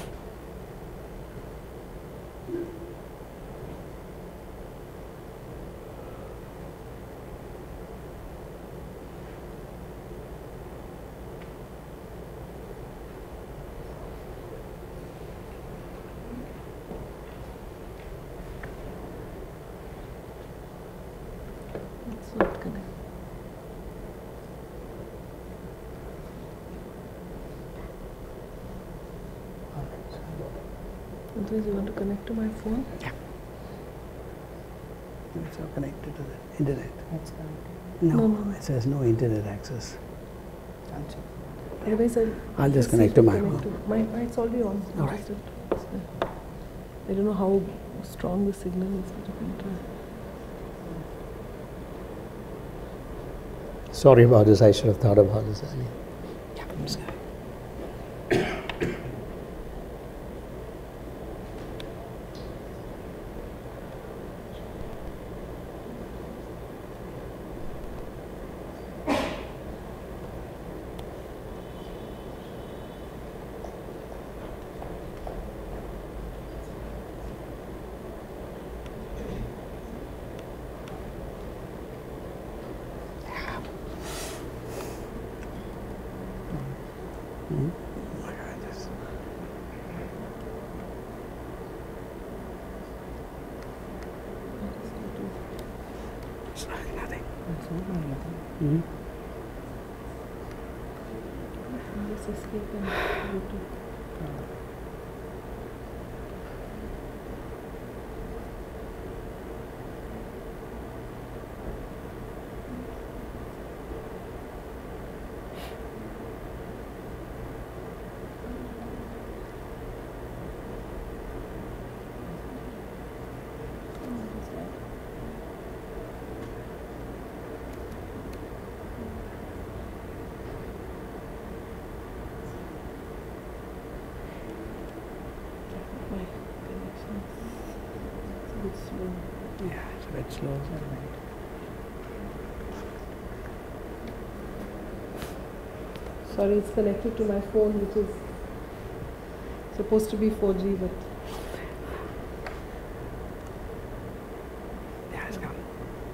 Otherwise, you want to connect to my phone? Yeah. It's all connected to the internet. That's connected. No, No, no. it says no internet access. I'll check. Otherwise, I'll, I'll just see connect if to I my connect phone. to- My, my, it's already on. All I right. just did- I don't know how strong the signal is. But I can try. Sorry about this. I should have thought about this earlier. Yeah, I'm just gonna. Mm-hmm. Just escape and go to. Yeah, it's a bit slow. Sorry, it's connected to my phone, which is supposed to be four G, but yeah, it's coming.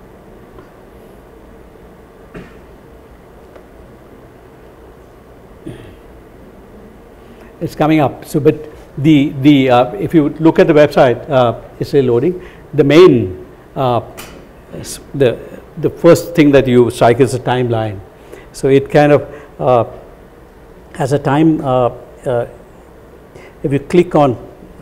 It's coming up. So, but the the uh, if you look at the website, uh, it's still loading. The main uh, the the first thing that you strike is a timeline. So it kind of uh, has a time. Uh, uh, if you click on,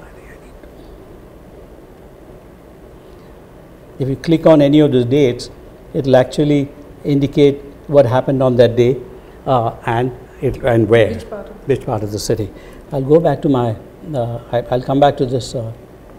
if you click on any of the dates, it will actually indicate what happened on that day uh, and it and where, which part of, which part of the city. I'll go back to my. Uh, I, I'll come back to this. Uh,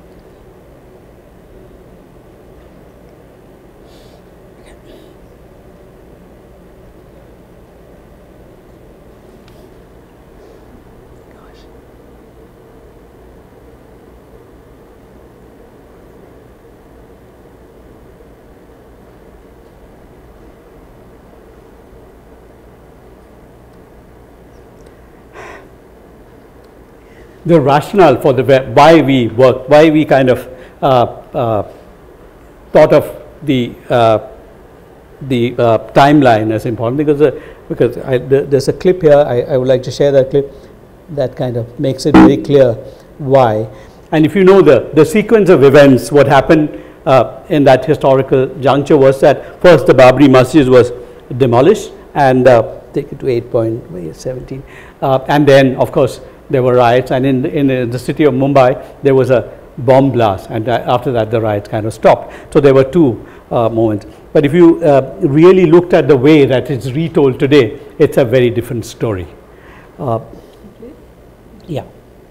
the rationale for the why we work, why we kind of uh, uh, thought of the uh, the uh, timeline as important, because uh, because I, the, there's a clip here. I, I would like to share that clip that kind of makes it very clear why. And if you know the the sequence of events, what happened uh, in that historical juncture was that first the Babri Masjid was demolished, and uh, take it to eight point seventeen, uh, and then of course there were riots, and in the, in the city of Mumbai there was a bomb blast, and uh, after that the riots kind of stopped. So there were two uh, moments. But if you uh, really looked at the way that it's retold today, it's a very different story. Uh, yeah.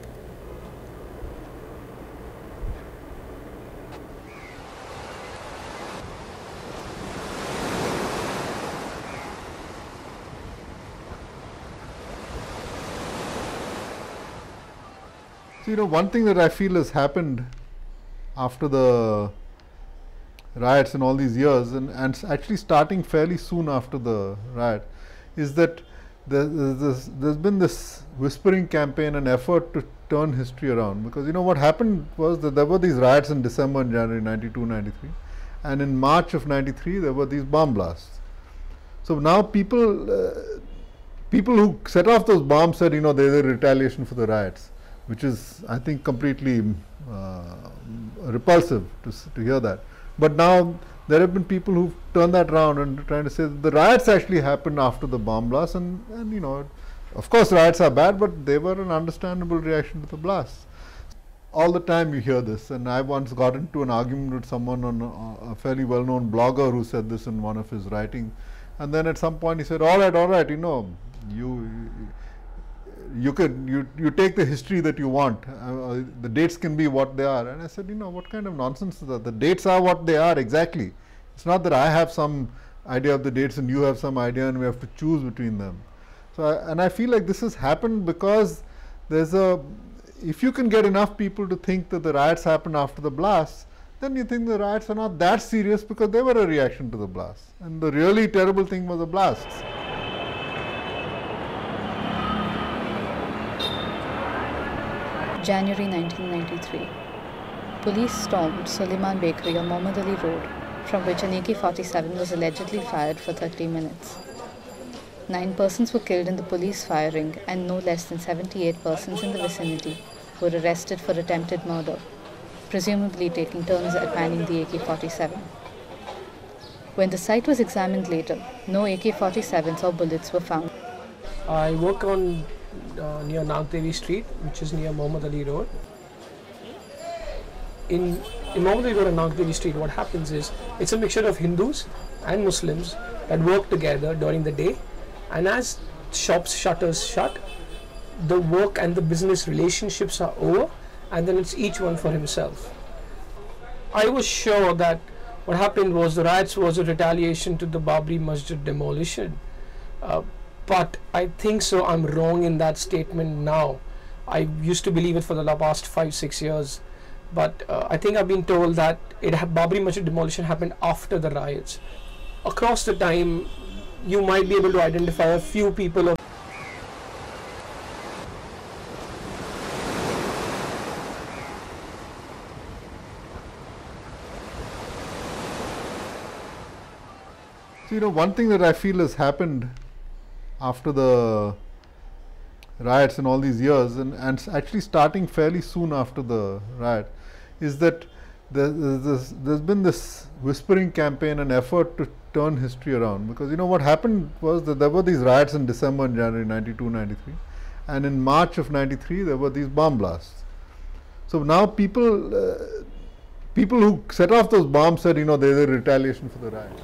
So, you know, one thing that I feel has happened after the riots in all these years, and, and actually starting fairly soon after the riot, is that there, there's, there's been this whispering campaign and effort to turn history around. Because, you know, what happened was that there were these riots in December and January ninety-two ninety-three, and in March of ninety-three there were these bomb blasts. So now people, uh, people who set off those bombs said, you know, there's a retaliation for the riots, which is, I think, completely uh, repulsive to, to hear that. But now there have been people who've turned that around and trying to say that the riots actually happened after the bomb blast, and, and you know, of course riots are bad, but they were an understandable reaction to the blasts. All the time you hear this, and I once got into an argument with someone on a, a fairly well-known blogger who said this in one of his writings, and then at some point he said, all right, all right, you know, you you could you you take the history that you want, uh, the dates can be what they are. And I said, you know, what kind of nonsense is that? The dates are what they are exactly. It's not that I have some idea of the dates and you have some idea and we have to choose between them. So I, and I feel like this has happened because there's a, if you can get enough people to think that the riots happened after the blasts, then you think the riots are not that serious because they were a reaction to the blasts, and the really terrible thing was the blasts. January nineteen ninety-three. Police stormed Suleiman Bakery on Mohammad Ali Road, from which an A K forty-seven was allegedly fired for thirty minutes. Nine persons were killed in the police firing, and no less than seventy-eight persons in the vicinity were arrested for attempted murder, presumably taking turns at manning the A K forty-seven. When the site was examined later, no A K forty-sevens or bullets were found. I work on Uh, near Nagdevi Street, which is near Mohammad Ali Road. In, in Mohammad Ali Road and Nagdevi Street, what happens is, it's a mixture of Hindus and Muslims that work together during the day, and as shops shutters shut, the work and the business relationships are over, and then it's each one for himself. I was sure that what happened was the riots was a retaliation to the Babri Masjid demolition. Uh, But I think so I'm wrong in that statement now. I used to believe it for the past five, six years. but uh, I think I've been told that it ha Babri Masjid demolition happened after the riots. Across the time, you might be able to identify a few people of So, you know, one thing that I feel has happened after the riots in all these years, and, and actually starting fairly soon after the riot, is that there, there's, this, there's been this whispering campaign and effort to turn history around. Because, you know, what happened was that there were these riots in December and January ninety-two ninety-three, and in March of ninety-three there were these bomb blasts. So now people, uh, people who set off those bombs said, you know, there's a retaliation for the riot.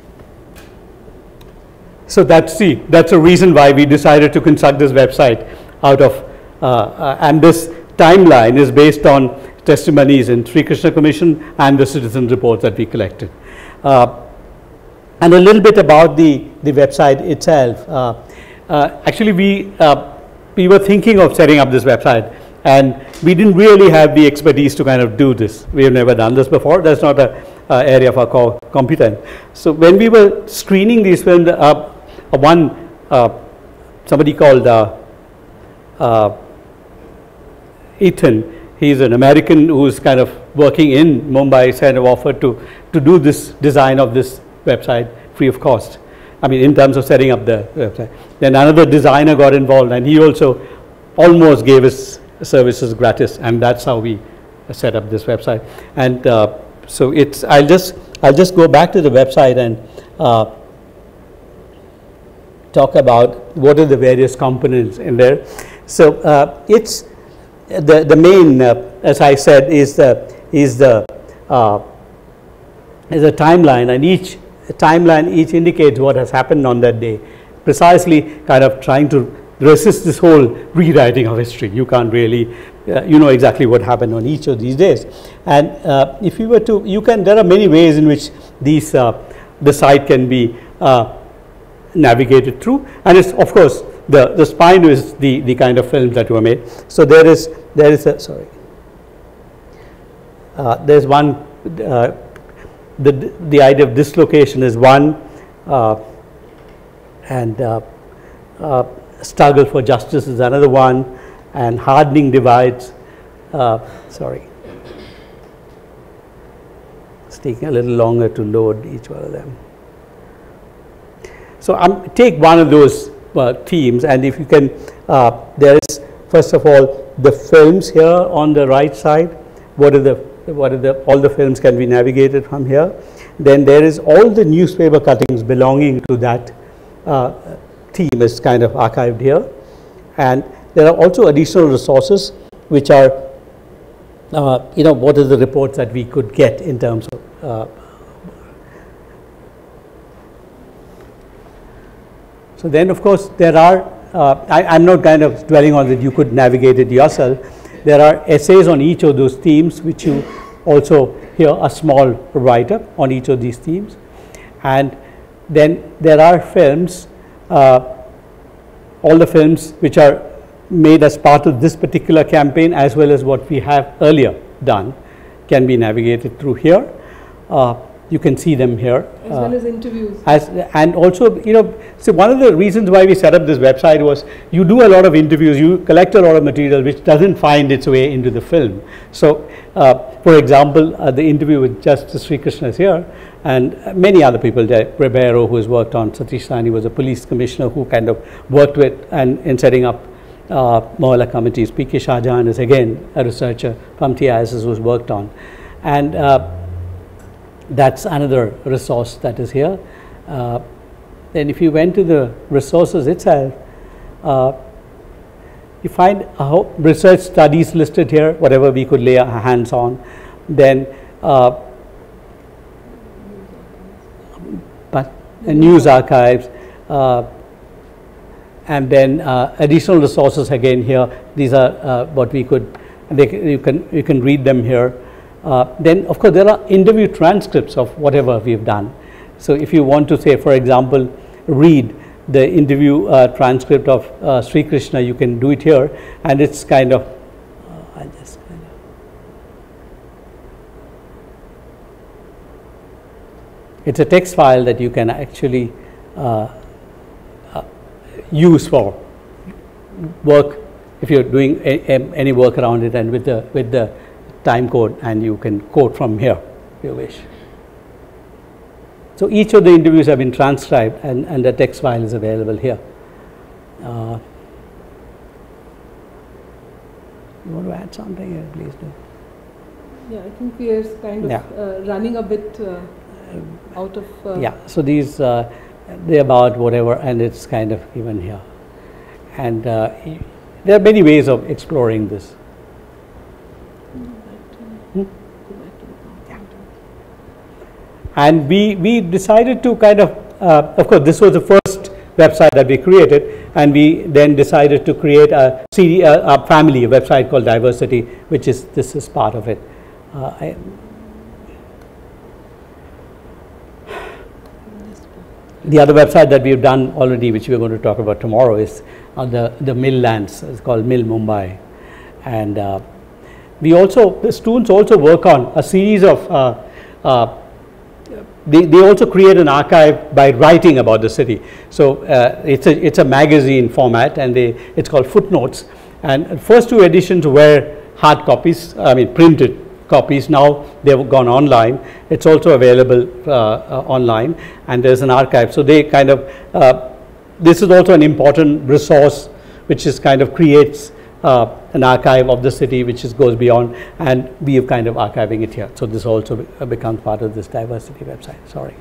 So that's the that's a reason why we decided to construct this website out of uh, uh, and this timeline is based on testimonies in Sri Krishna Commission and the citizen reports that we collected. Uh, and a little bit about the the website itself. Uh, uh, actually, we uh, we were thinking of setting up this website, and we didn't really have the expertise to kind of do this. We have never done this before. That's not a uh, area of our core competence. So when we were screening these films, uh, one uh, somebody called uh, uh, Ethan, he's an American who's kind of working in Mumbai, kind of offered to to do this design of this website free of cost. I mean, in terms of setting up the website. Then another designer got involved, and he also almost gave us services gratis, and that's how we set up this website. And uh, so it's I'll just I'll just go back to the website and uh, talk about what are the various components in there. So uh, it's the the main, uh, as I said, is the is the uh, is a timeline, and each timeline each indicates what has happened on that day, precisely kind of trying to resist this whole rewriting of history. You can't really, uh, you know exactly what happened on each of these days. And uh, if you were to, you can, there are many ways in which these uh, the site can be uh, navigated through, and it's of course the the spine is the the kind of films that were made. So there is there is a sorry uh, there's one uh, the the idea of dislocation is one, uh, and uh, uh, struggle for justice is another one, and hardening divides. Uh, sorry, it's taking a little longer to load each one of them. So um, take one of those uh, themes, and if you can, uh, there is first of all the films here on the right side. What are the what are the all the films can be navigated from here. Then there is all the newspaper cuttings belonging to that uh, theme is kind of archived here, and there are also additional resources which are uh, you know what are the reports that we could get in terms of uh, so then of course there are uh, I, I'm not kind of dwelling on it, you could navigate it yourself. There are essays on each of those themes which you also hear a small write-up on each of these themes, and then there are films, uh, all the films which are made as part of this particular campaign as well as what we have earlier done can be navigated through here. Uh, you can see them here. As uh, well as interviews. As, and also, you know, so one of the reasons why we set up this website was you do a lot of interviews, you collect a lot of material which doesn't find its way into the film. So, uh, for example, uh, the interview with Justice Sri Krishna is here, and many other people there. Ribeiro, who has worked on Satish Sani, was a police commissioner who kind of worked with and in setting up uh, Mohalla committees. P K Shahjahan is again a researcher from T I H S who's worked on, and uh, that's another resource that is here. Uh, then if you went to the resources itself, uh, you find a research studies listed here, whatever we could lay our hands on. Then uh, but uh, news archives, uh, and then uh, additional resources again here. These are uh, what we could, they, you can you can read them here. Uh, then of course there are interview transcripts of whatever we've done. So if you want to say, for example, read the interview uh, transcript of uh, Sri Krishna, you can do it here, and it's kind of, uh, I just kind it's a text file that you can actually uh, uh, use for work if you're doing a, a, any work around it, and with the with the time code, and you can quote from here if you wish. So each of the interviews have been transcribed, and, and the text file is available here. Uh, you want to add something here, please do. Yeah, I think we are kind of Yeah. uh, running a bit uh, out of... Uh, Yeah, so these, uh, they're about whatever, and it's kind of given here. And uh, there are many ways of exploring this. Hmm? Yeah. And we, we decided to kind of, uh, of course, this was the first website that we created, and we then decided to create a, C D, a, a family, a website called Diversity, which is, this is part of it. Uh, I, the other website that we've done already, which we're going to talk about tomorrow, is on the, the Mill lands. It's called Mill Mumbai. And uh, we also, the students also work on a series of, uh, uh, they, they also create an archive by writing about the city. So uh, it's, a, it's a magazine format, and they, it's called Footnotes. And the first two editions were hard copies, I mean printed copies. Now they've gone online. It's also available uh, uh, online, and there's an archive. So they kind of, uh, this is also an important resource, which is kind of creates uh, an archive of the city, which is, goes beyond, and we are kind of archiving it here. So this also be, becomes part of this diversity website. Sorry.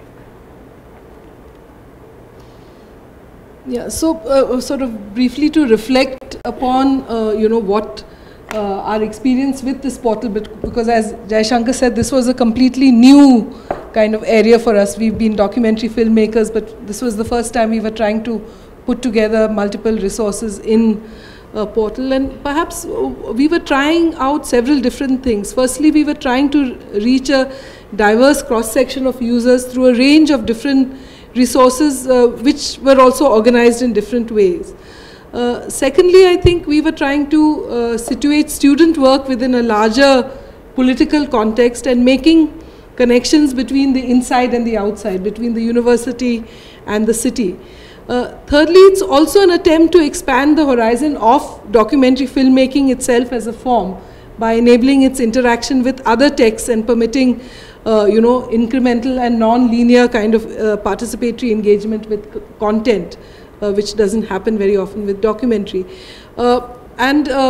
Yeah, so uh, sort of briefly to reflect upon, uh, you know, what Uh, our experience with this portal, because as Jayasankar said, this was a completely new kind of area for us. We've been documentary filmmakers, but this was the first time we were trying to put together multiple resources in a portal, and perhaps we were trying out several different things. Firstly, we were trying to reach a diverse cross-section of users through a range of different resources, uh, which were also organized in different ways. Uh, secondly, I think we were trying to uh, situate student work within a larger political context and making connections between the inside and the outside, between the university and the city. Uh, thirdly, it's also an attempt to expand the horizon of documentary filmmaking itself as a form by enabling its interaction with other texts and permitting, uh, you know, incremental and non-linear kind of uh, participatory engagement with content. Uh, which doesn't happen very often with documentary. Uh, and uh,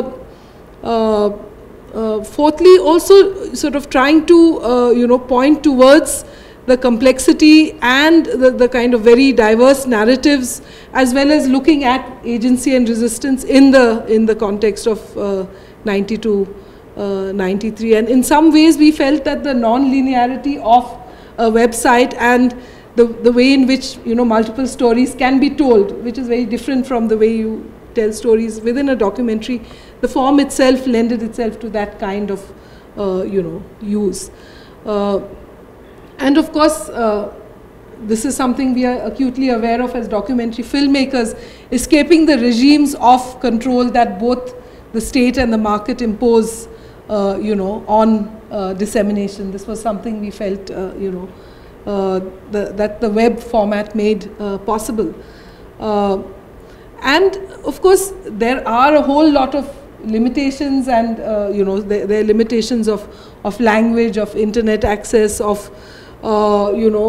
uh, uh, fourthly, also sort of trying to, uh, you know, point towards the complexity and the, the kind of very diverse narratives, as well as looking at agency and resistance in the, in the context of uh, ninety-two, ninety-three. And in some ways, we felt that the non-linearity of a website and The, the way in which, you know, multiple stories can be told, which is very different from the way you tell stories within a documentary, the form itself lended itself to that kind of, uh, you know, use. Uh, and of course, uh, this is something we are acutely aware of as documentary filmmakers, escaping the regimes of control that both the state and the market impose, uh, you know, on uh, dissemination. This was something we felt, uh, you know, Uh, the, that the web format made uh, possible. Uh, and of course, there are a whole lot of limitations, and uh, you know, there, there are limitations of, of language, of internet access, of uh, you know,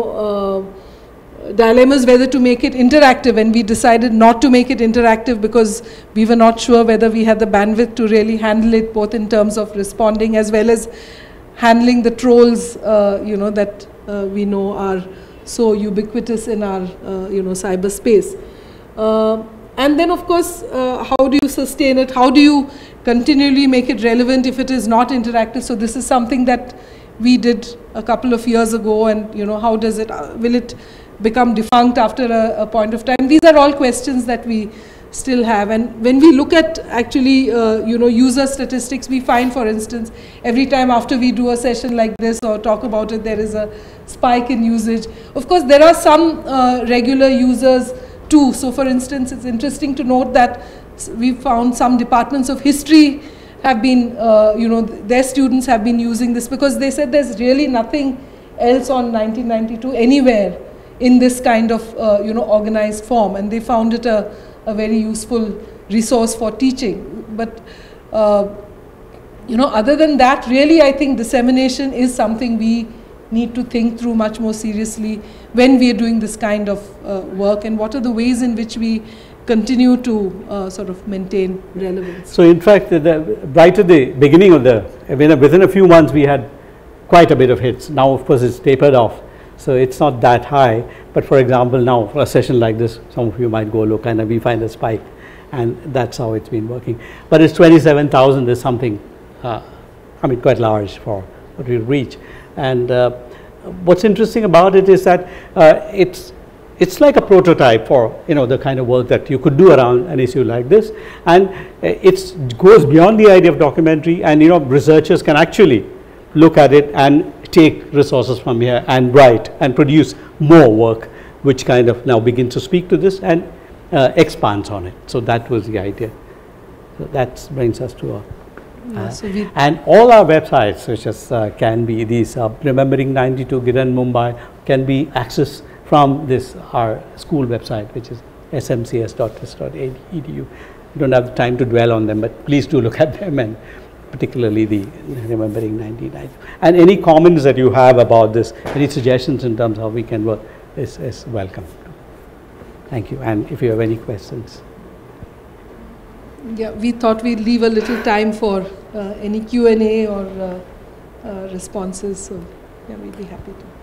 uh, dilemmas whether to make it interactive, and we decided not to make it interactive because we were not sure whether we had the bandwidth to really handle it, both in terms of responding as well as handling the trolls, uh, you know, that uh, we know are so ubiquitous in our, uh, you know, cyberspace. Uh, and then, of course, uh, how do you sustain it? How do you continually make it relevant if it is not interactive? So this is something that we did a couple of years ago, and, you know, how does it, uh, will it become defunct after a, a point of time? These are all questions that we still have. And when we look at actually, uh, you know, user statistics, we find, for instance, every time after we do a session like this or talk about it, there is a spike in usage. Of course, there are some uh, regular users too. So, for instance, it's interesting to note that we found some departments of history have been, uh, you know, their students have been using this because they said there's really nothing else on nineteen ninety-two anywhere in this kind of uh, you know organized form, and they found it a, a very useful resource for teaching. But uh, you know, other than that, really I think dissemination is something we need to think through much more seriously when we are doing this kind of uh, work, and what are the ways in which we continue to uh, sort of maintain relevance. So in fact, the, the, right at the beginning of the, within a few months we had quite a bit of hits. Now of course it's tapered off, so it's not that high. But for example, now for a session like this, some of you might go look and we find a spike, and that's how it's been working. But it's twenty-seven thousand is something, uh, I mean, quite large for what we reach. And uh, what's interesting about it is that uh, it's it's like a prototype for, you know, the kind of work that you could do around an issue like this, and it goes beyond the idea of documentary, and you know, researchers can actually look at it and take resources from here and write and produce more work, which kind of now begins to speak to this and uh, expands on it. So that was the idea. So that brings us to a Yeah, uh, so we and all our websites, which is, uh, can be these uh, Remembering ninety-two Giran Mumbai, can be accessed from this our school website, which is s m c s dot t i s dot e d u. We don't have time to dwell on them, but please do look at them, and particularly the Remembering ninety-nine. And any comments that you have about this, any suggestions in terms of how we can work is, is welcome. Thank you. And if you have any questions. Yeah, we thought we'd leave a little time for uh, any Q and A or uh, uh, responses, so yeah, we'd be happy to.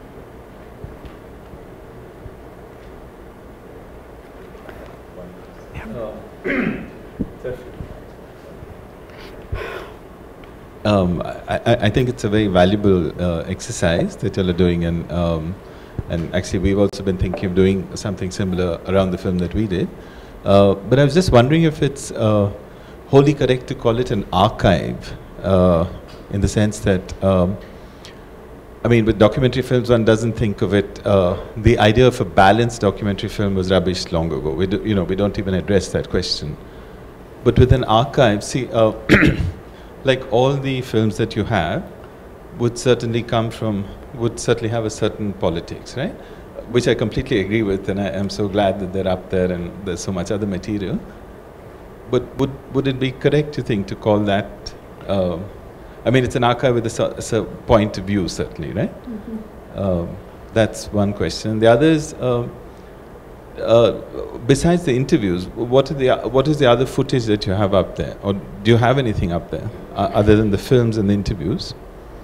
Um, I, I think it's a very valuable uh, exercise that you all are doing, and um, and actually we've also been thinking of doing something similar around the film that we did. Uh, but I was just wondering if it's uh, wholly correct to call it an archive, uh, in the sense that, um, I mean, with documentary films, one doesn't think of it. Uh, the idea of a balanced documentary film was rubbish long ago. We do, you know, we don't even address that question. But with an archive, see, uh, like all the films that you have, would certainly come from, would certainly have a certain politics, right? Which I completely agree with, and I am so glad that they're up there and there's so much other material. But would would it be correct, you think, to call that, uh, I mean, it's an archive with a, a point of view, certainly, right? Mm-hmm. Uh, that's one question. The other is, uh, uh, besides the interviews, what are the what is the other footage that you have up there, or do you have anything up there uh, other than the films and the interviews?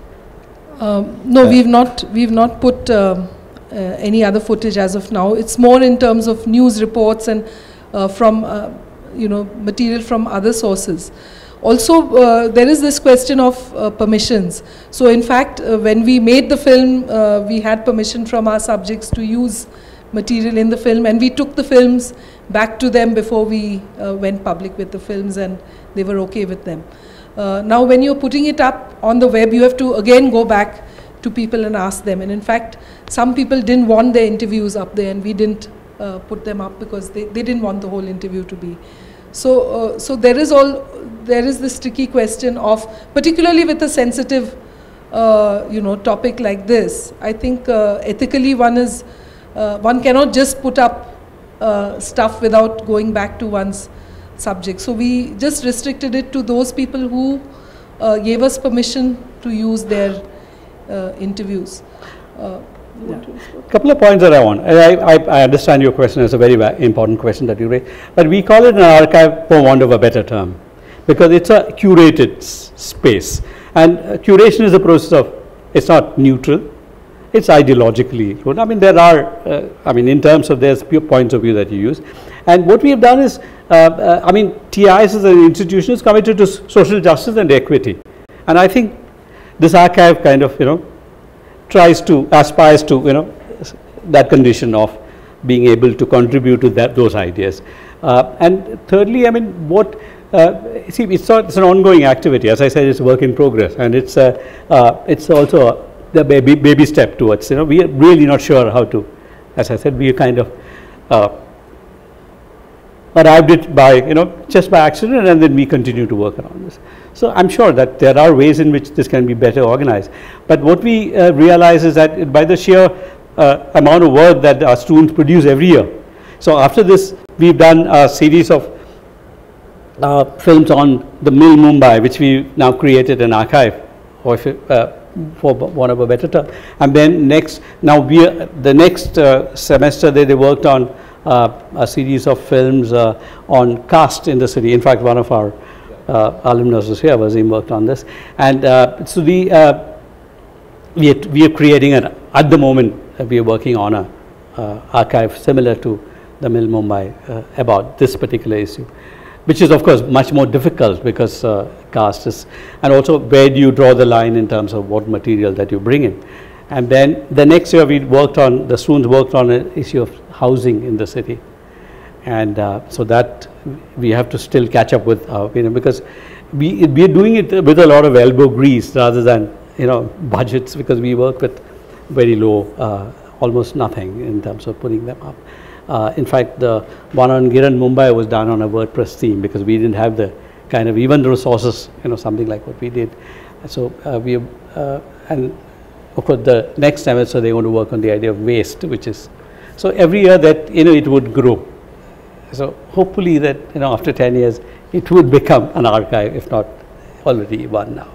Um, no, uh, we've not we've not put uh, uh, any other footage as of now. It's more in terms of news reports and uh, from uh, you know, material from other sources. Also, uh, there is this question of uh, permissions. So in fact, uh, when we made the film, uh, we had permission from our subjects to use material in the film, and we took the films back to them before we uh, went public with the films, and they were okay with them. Uh, now when you're putting it up on the web, you have to again go back to people and ask them. And in fact, some people didn't want their interviews up there, and we didn't uh, put them up because they, they didn't want the whole interview to be. So, uh, so there is all, there is this tricky question of, particularly with a sensitive, uh, you know, topic like this. I think uh, ethically one is, uh, one cannot just put up uh, stuff without going back to one's subject. So we just restricted it to those people who uh, gave us permission to use their uh, interviews. Uh, Yeah. A couple of points that I want. I, I, I understand your question is a very important question that you raised, but we call it an archive for want of a better term, because it's a curated space, and uh, curation is a process of, it's not neutral, it's ideologically. I mean, there are, uh, I mean, in terms of there's points of view that you use, and what we have done is, uh, uh, I mean, T I S as an institution is committed to social justice and equity, and I think this archive kind of, you know, tries to, aspires to, you know, that condition of being able to contribute to that, those ideas. Uh, and thirdly, I mean, what, uh, see, it's not, it's an ongoing activity. As I said, it's a work in progress, and it's, uh, uh, it's also a, the baby, baby step towards, you know, we are really not sure how to, as I said, we are kind of uh, arrived it by, you know, just by accident, and then we continue to work around this. So I'm sure that there are ways in which this can be better organized. But what we uh, realize is that by the sheer uh, amount of work that our students produce every year. So after this, we've done a series of uh, films on the mill Mumbai, which we now created an archive, or if it, uh, for one of a better term. And then next, now we are, the next uh, semester they, they worked on uh, a series of films uh, on caste in the city. In fact, one of our uh, alumnus was here, Wazim worked on this. And uh, so the, uh, we, are, we are creating, an, at the moment, uh, we are working on a uh, archive similar to the mill Mumbai uh, about this particular issue, which is of course much more difficult because uh, caste is, and also where do you draw the line in terms of what material that you bring in. And then the next year we worked on, the students worked on an issue of housing in the city. And uh, so that we have to still catch up with, uh, you know, because we, we are doing it with a lot of elbow grease rather than, you know, budgets, because we work with very low, uh, almost nothing in terms of putting them up. Uh, in fact, the one on Giran Mumbai was done on a WordPress theme because we didn't have the kind of even resources, you know, something like what we did. So uh, we, uh, and of course the next semester they want to work on the idea of waste, which is, so every year that, you know, it would grow. So hopefully that, you know, after ten years, it would become an archive, if not already one now.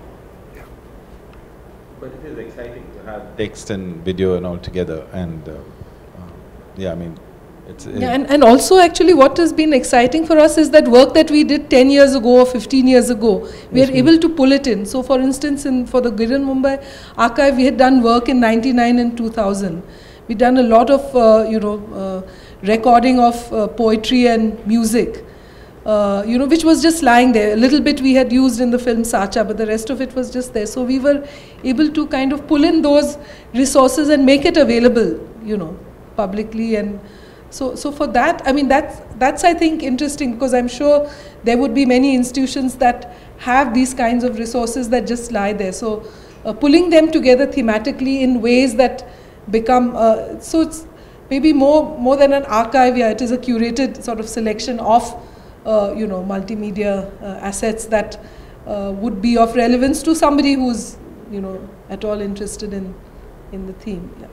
But it is exciting to have text and video and all together, and uh, uh, yeah, I mean, it's, yeah, and, and also actually what has been exciting for us is that work that we did ten years ago or fifteen years ago, we yes, are able to pull it in. So for instance, in for the Giran Mumbai archive, we had done work in ninety-nine and two thousand. We'd done a lot of, uh, you know, uh, recording of uh, poetry and music, uh, you know, which was just lying there. A little bit we had used in the film Sacha, but the rest of it was just there. So we were able to kind of pull in those resources and make it available, you know, publicly. And so, so for that, I mean, that's, that's I think interesting, because I'm sure there would be many institutions that have these kinds of resources that just lie there. So uh, pulling them together thematically in ways that become, uh, so it's maybe more, more than an archive, yeah, it is a curated sort of selection of, uh, you know, multimedia uh, assets that uh, would be of relevance to somebody who's, you know, at all interested in, in the theme. Yeah.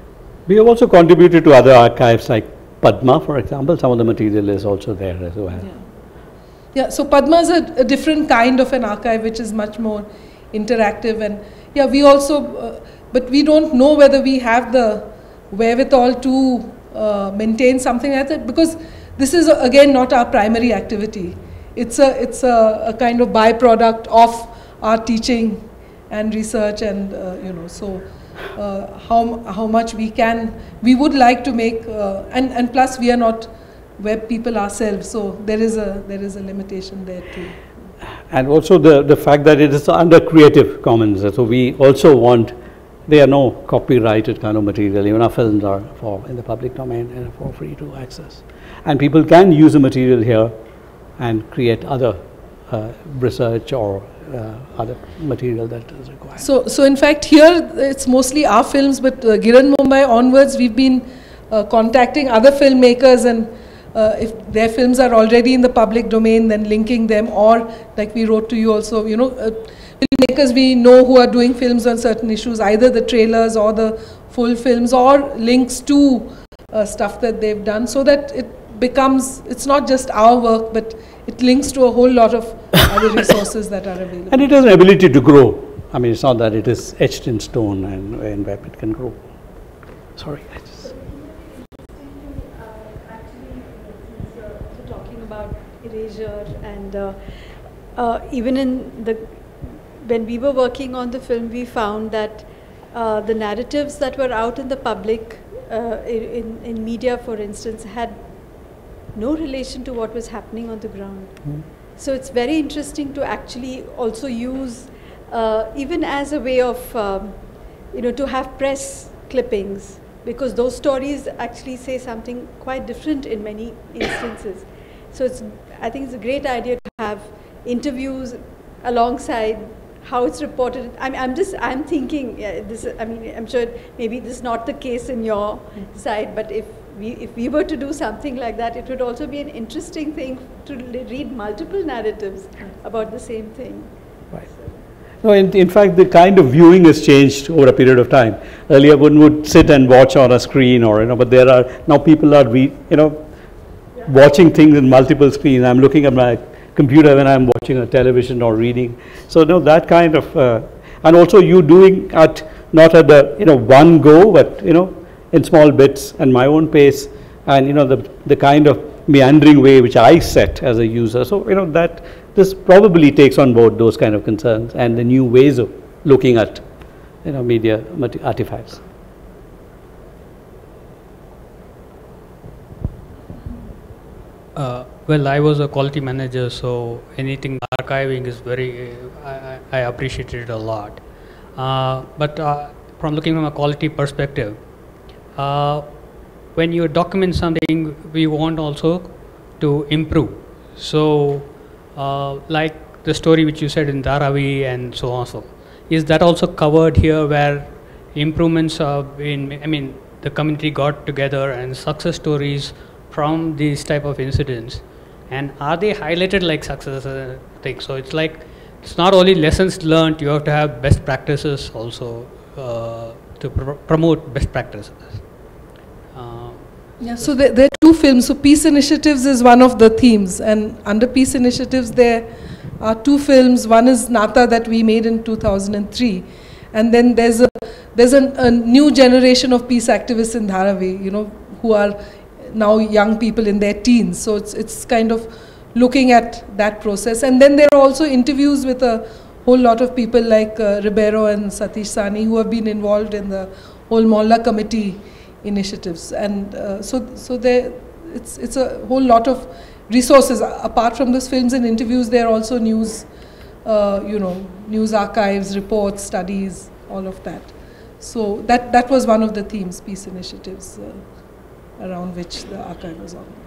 We have also contributed to other archives like Padma, for example. Some of the material is also there as well. Yeah, yeah, so Padma is a, a different kind of an archive which is much more interactive, and yeah, we also, uh, but we don't know whether we have the wherewithal to uh, maintain something like that, because this is uh, again not our primary activity. It's a, it's a, a kind of byproduct of our teaching and research, and uh, you know, so uh, how, how much we can, we would like to make, uh, and, and plus we are not web people ourselves, so there is a, there is a limitation there too. And also the, the fact that it is under Creative Commons, so we also want, there are no copyrighted kind of material, even our films are for in the public domain and for free to access. And people can use the material here and create other uh, research or uh, other material that is required. So, so in fact here it's mostly our films, but uh, Giran Mumbai onwards we've been uh, contacting other filmmakers, and uh, if their films are already in the public domain, then linking them, or like we wrote to you also, you know, uh, filmmakers we know who are doing films on certain issues, either the trailers or the full films or links to uh, stuff that they've done, so that it becomes, it's not just our work, but it links to a whole lot of other resources that are available. And it has an ability to grow. I mean, it's not that it is etched in stone and in web, it can grow. Sorry. I just talking about Erasure, and uh, uh, even in the when we were working on the film, we found that uh, the narratives that were out in the public, uh, in, in media, for instance, had no relation to what was happening on the ground. Mm. So it's very interesting to actually also use, uh, even as a way of, um, you know, to have press clippings, because those stories actually say something quite different in many instances. So it's, I think it's a great idea to have interviews alongside how it's reported. I'm, I'm just, I'm thinking, yeah, this, I mean, I'm sure maybe this is not the case in your mm-hmm. side, but if we, if we were to do something like that, it would also be an interesting thing to read multiple narratives about the same thing. Right. No, in, in fact, the kind of viewing has changed over a period of time. Earlier, one would sit and watch on a screen, or you know, but there are now people are we you know watching things in multiple screens. I'm looking at my computer when I'm watching a television or reading. So no, that kind of uh, and also you doing at not at the you know one go, but you know in small bits and my own pace, and you know the the kind of meandering way which I set as a user. So you know that this probably takes on board those kind of concerns and the new ways of looking at you know media artifacts. Uh, well, I was a quality manager, so anything archiving is very, uh, I, I appreciated it a lot. Uh, but uh, from looking from a quality perspective, uh, when you document something, we want also to improve. So, uh, like the story which you said in Dharavi and so on, so is that also covered here, where improvements have been, I mean, the community got together and success stories from these type of incidents, and are they highlighted like success uh, things? So it's like, it's not only lessons learned, you have to have best practices also uh, to pr promote best practices. Uh, yeah, so there, there are two films. So Peace Initiatives is one of the themes, and under Peace Initiatives there are two films. One is Nata that we made in two thousand three, and then there's a there's a, a new generation of peace activists in Dharavi, you know, who are now young people in their teens. So it's it's kind of looking at that process. And then there are also interviews with a whole lot of people like uh, Ribeiro and Satish Sani, who have been involved in the whole Mohalla committee initiatives. And uh, so so there it's it's a whole lot of resources. Apart from those films and interviews, there are also news, uh, you know, news archives, reports, studies, all of that. So that that was one of the themes, Peace Initiatives, uh, around which the archive was organized.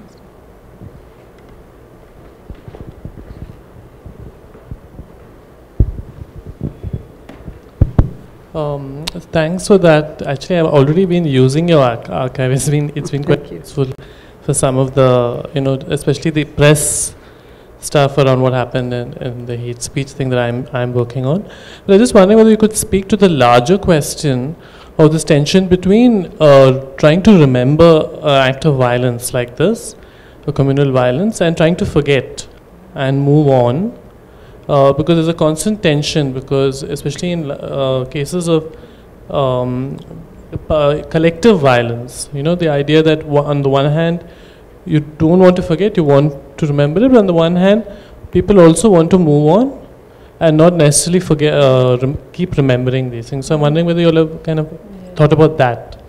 Um, thanks for that. Actually, I've already been using your arch archive. It's been it's been quite useful for some of the, you know, especially the press stuff around what happened in, in the hate speech thing that I'm I'm working on. But I was just wondering whether you could speak to the larger question of this tension between uh, trying to remember an act of violence like this, a communal violence, and trying to forget and move on. Uh, because there's a constant tension, because especially in uh, cases of um, uh, collective violence, you know, the idea that on the one hand, you don't want to forget, you want to remember it, but on the one hand, people also want to move on and not necessarily forget, uh, rem keep remembering these things. So I'm wondering whether you all have kind of yeah. thought about that.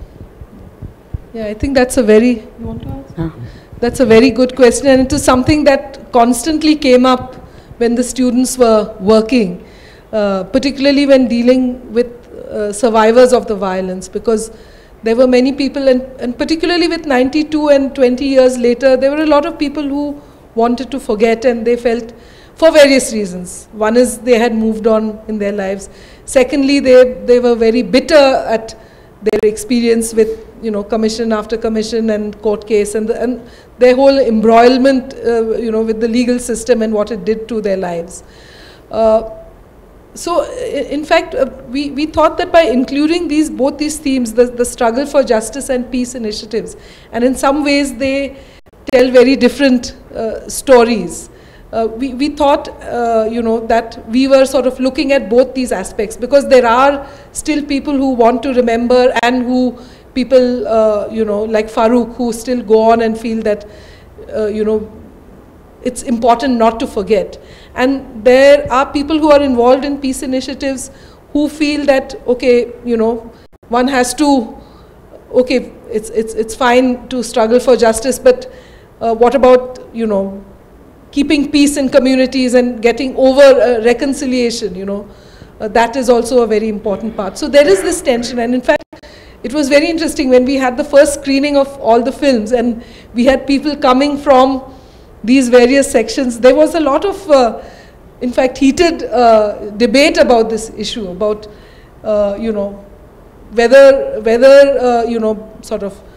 Yeah, I think that's a very, you want to ask? Huh? That's a very good question, and it is something that constantly came up when the students were working, uh, particularly when dealing with uh, survivors of the violence, because there were many people, and, and particularly with ninety-two and twenty years later, there were a lot of people who wanted to forget, and they felt, for various reasons. One is they had moved on in their lives. Secondly, they, they were very bitter at their experience with, you know, commission after commission and court case, and, the, and their whole embroilment, uh, you know, with the legal system and what it did to their lives. Uh, so, in fact, uh, we, we thought that by including these, both these themes, the, the struggle for justice and peace initiatives, and in some ways they tell very different uh, stories. Uh, we, we thought, uh, you know, that we were sort of looking at both these aspects, because there are still people who want to remember, and who people, uh, you know, like Farooq, who still go on and feel that, uh, you know, it's important not to forget. And there are people who are involved in peace initiatives who feel that, okay, you know, one has to, okay, it's, it's, it's fine to struggle for justice, but uh, what about, you know, keeping peace in communities and getting over uh, reconciliation, you know, uh, that is also a very important part. So there is this tension, and in fact, it was very interesting when we had the first screening of all the films, and we had people coming from these various sections. There was a lot of, uh, in fact, heated uh, debate about this issue, about, uh, you know, whether, whether uh, you know, sort of,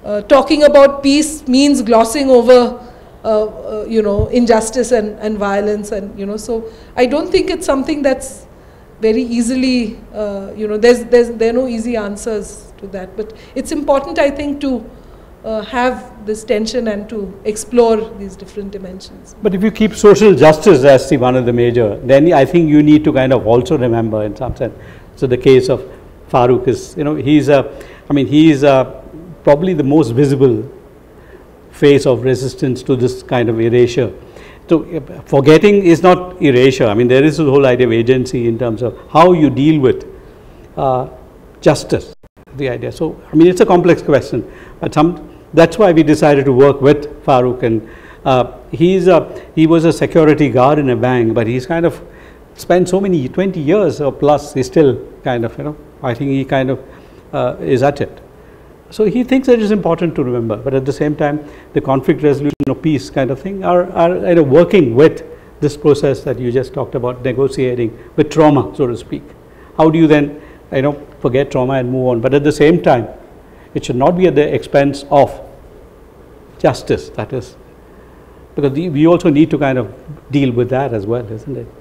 uh, talking about peace means glossing over, uh, uh, you know, injustice and, and violence, and, you know, so I don't think it's something that's very easily, uh, you know, there's, there's, there are no easy answers to that, but it's important, I think, to Uh, have this tension and to explore these different dimensions. But if you keep social justice as the one of the major, then I think you need to kind of also remember in some sense. So the case of Farooq is, you know, he's a, I mean, he's a, probably the most visible face of resistance to this kind of erasure. So forgetting is not erasure. I mean, there is the whole idea of agency in terms of how you deal with uh, justice, the idea. So, I mean, it's a complex question, but some, that's why we decided to work with Farooq, and uh, he's a, he was a security guard in a bank, but he's kind of spent so many, twenty years or plus, he's still kind of, you know, I think he kind of uh, is at it. So he thinks that it's important to remember, but at the same time, the conflict resolution or peace kind of thing are, are you know, working with this process that you just talked about, negotiating with trauma, so to speak. How do you then, you know, forget trauma and move on? But at the same time, it should not be at the expense of justice, that is, because the, we also need to kind of deal with that as well, isn't it?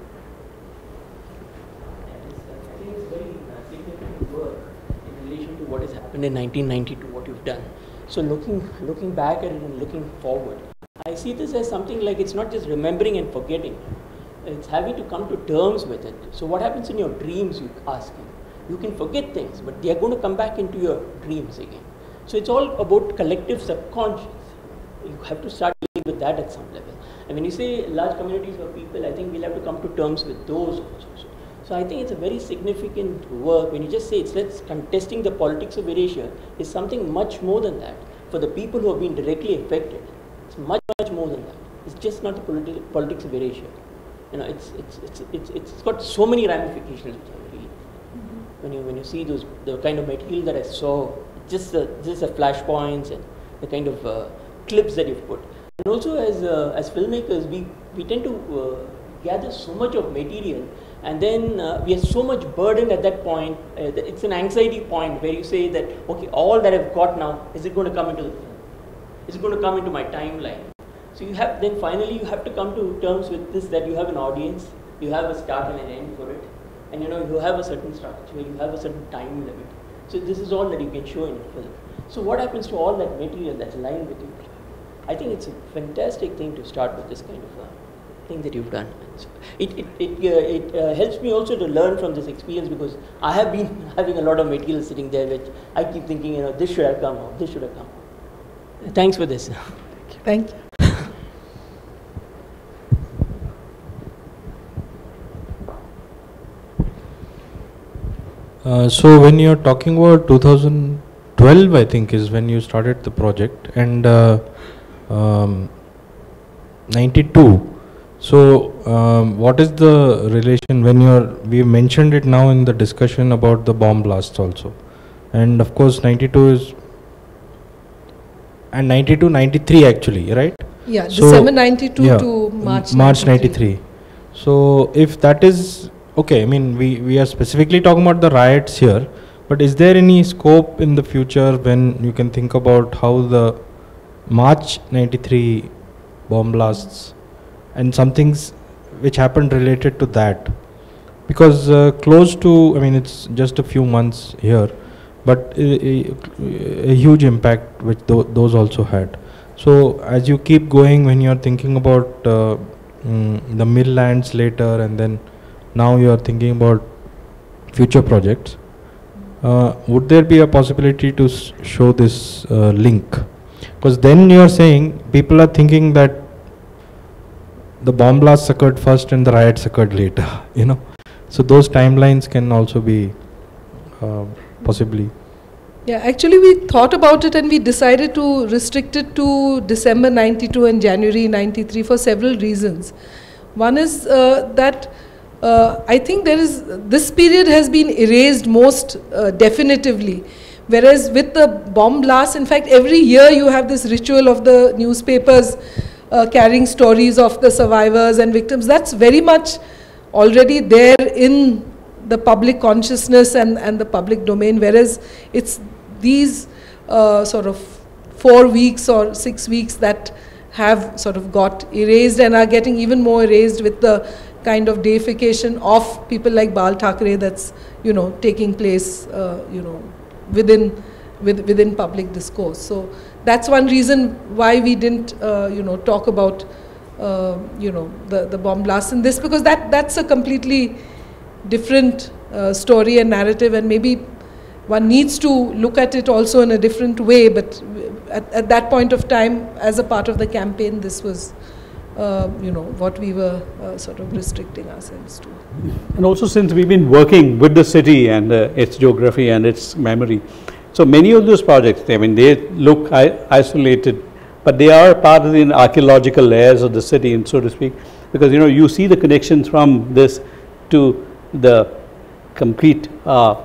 I think it's very uh, significant work in relation to what has happened in nineteen ninety-two, what you've done. So looking, looking back at it and looking forward, I see this as something like it's not just remembering and forgetting, it's having to come to terms with it. So what happens in your dreams, you ask him. You can forget things, but they are going to come back into your dreams again. So it's all about collective subconscious. You have to start dealing with that at some level. And when you say large communities of people, I think we'll have to come to terms with those also. So, so I think it's a very significant work. When you just say it's let's contesting the politics of erasure, is something much more than that. For the people who have been directly affected, it's much, much more than that. It's just not the politi politics of erasure. You know, it's, it's, it's, it's, it's got so many ramifications. When you, when you see those, the kind of material that I saw, just the, just the flashpoints and the kind of uh, clips that you've put. And also as, uh, as filmmakers, we, we tend to uh, gather so much of material, and then uh, we are so much burdened at that point. Uh, it's an anxiety point where you say that, okay, all that I've got now, is it going to come into the film? Is it going to come into my timeline? So you have, then finally you have to come to terms with this, that you have an audience, you have a start and an end for it. And you know, you have a certain structure, you have a certain time limit. So this is all that you can show in a film. So what happens to all that material that's aligned with you? I think it's a fantastic thing to start with this kind of uh, thing that you've done. So it it, it, uh, it uh, helps me also to learn from this experience, because I have been having a lot of material sitting there which I keep thinking, you know, this should have come out, this should have come out. Thanks for this. Thank you. Uh, so when you're talking about two thousand twelve, I think is when you started the project, and uh, um, ninety-two. So um, what is the relation when you're, we mentioned it now in the discussion about the bomb blasts also, and of course ninety-two is, and ninety-two, ninety-three actually, right? Yeah, so, December ninety-two yeah, to March March ninety-three. So if that is okay, I mean, we, we are specifically talking about the riots here, but is there any scope in the future when you can think about how the March ninety-three bomb blasts and some things which happened related to that? Because uh, close to, I mean, it's just a few months here, but a, a, a huge impact which th those also had. So as you keep going, when you are thinking about uh, mm, the mill lands later, and then now you are thinking about future projects, uh, would there be a possibility to s show this uh, link? Because then you are saying people are thinking that the bomb blasts occurred first and the riots occurred later, you know. So those timelines can also be uh, possibly. Yeah, actually we thought about it and we decided to restrict it to December ninety-two and January ninety-three for several reasons. One is uh, that uh, I think there is, this period has been erased most uh, definitively. Whereas with the bomb blast, in fact, every year you have this ritual of the newspapers uh, carrying stories of the survivors and victims. That's very much already there in the public consciousness and, and the public domain, whereas it's these uh, sort of four weeks or six weeks that have sort of got erased and are getting even more erased with the kind of deification of people like Bal Thackeray that's, you know, taking place, uh, you know, within with, within public discourse. So that's one reason why we didn't, uh, you know, talk about, uh, you know, the, the bomb blast in this, because that, that's a completely different uh, story and narrative, and maybe one needs to look at it also in a different way, but at, at that point of time, as a part of the campaign, this was, uh, you know, what we were uh, sort of restricting ourselves to. And also, since we've been working with the city and uh, its geography and its memory, so many of those projects, I mean, they look isolated, but they are part of the archaeological layers of the city, and so to speak, because, you know, you see the connections from this to the complete, uh,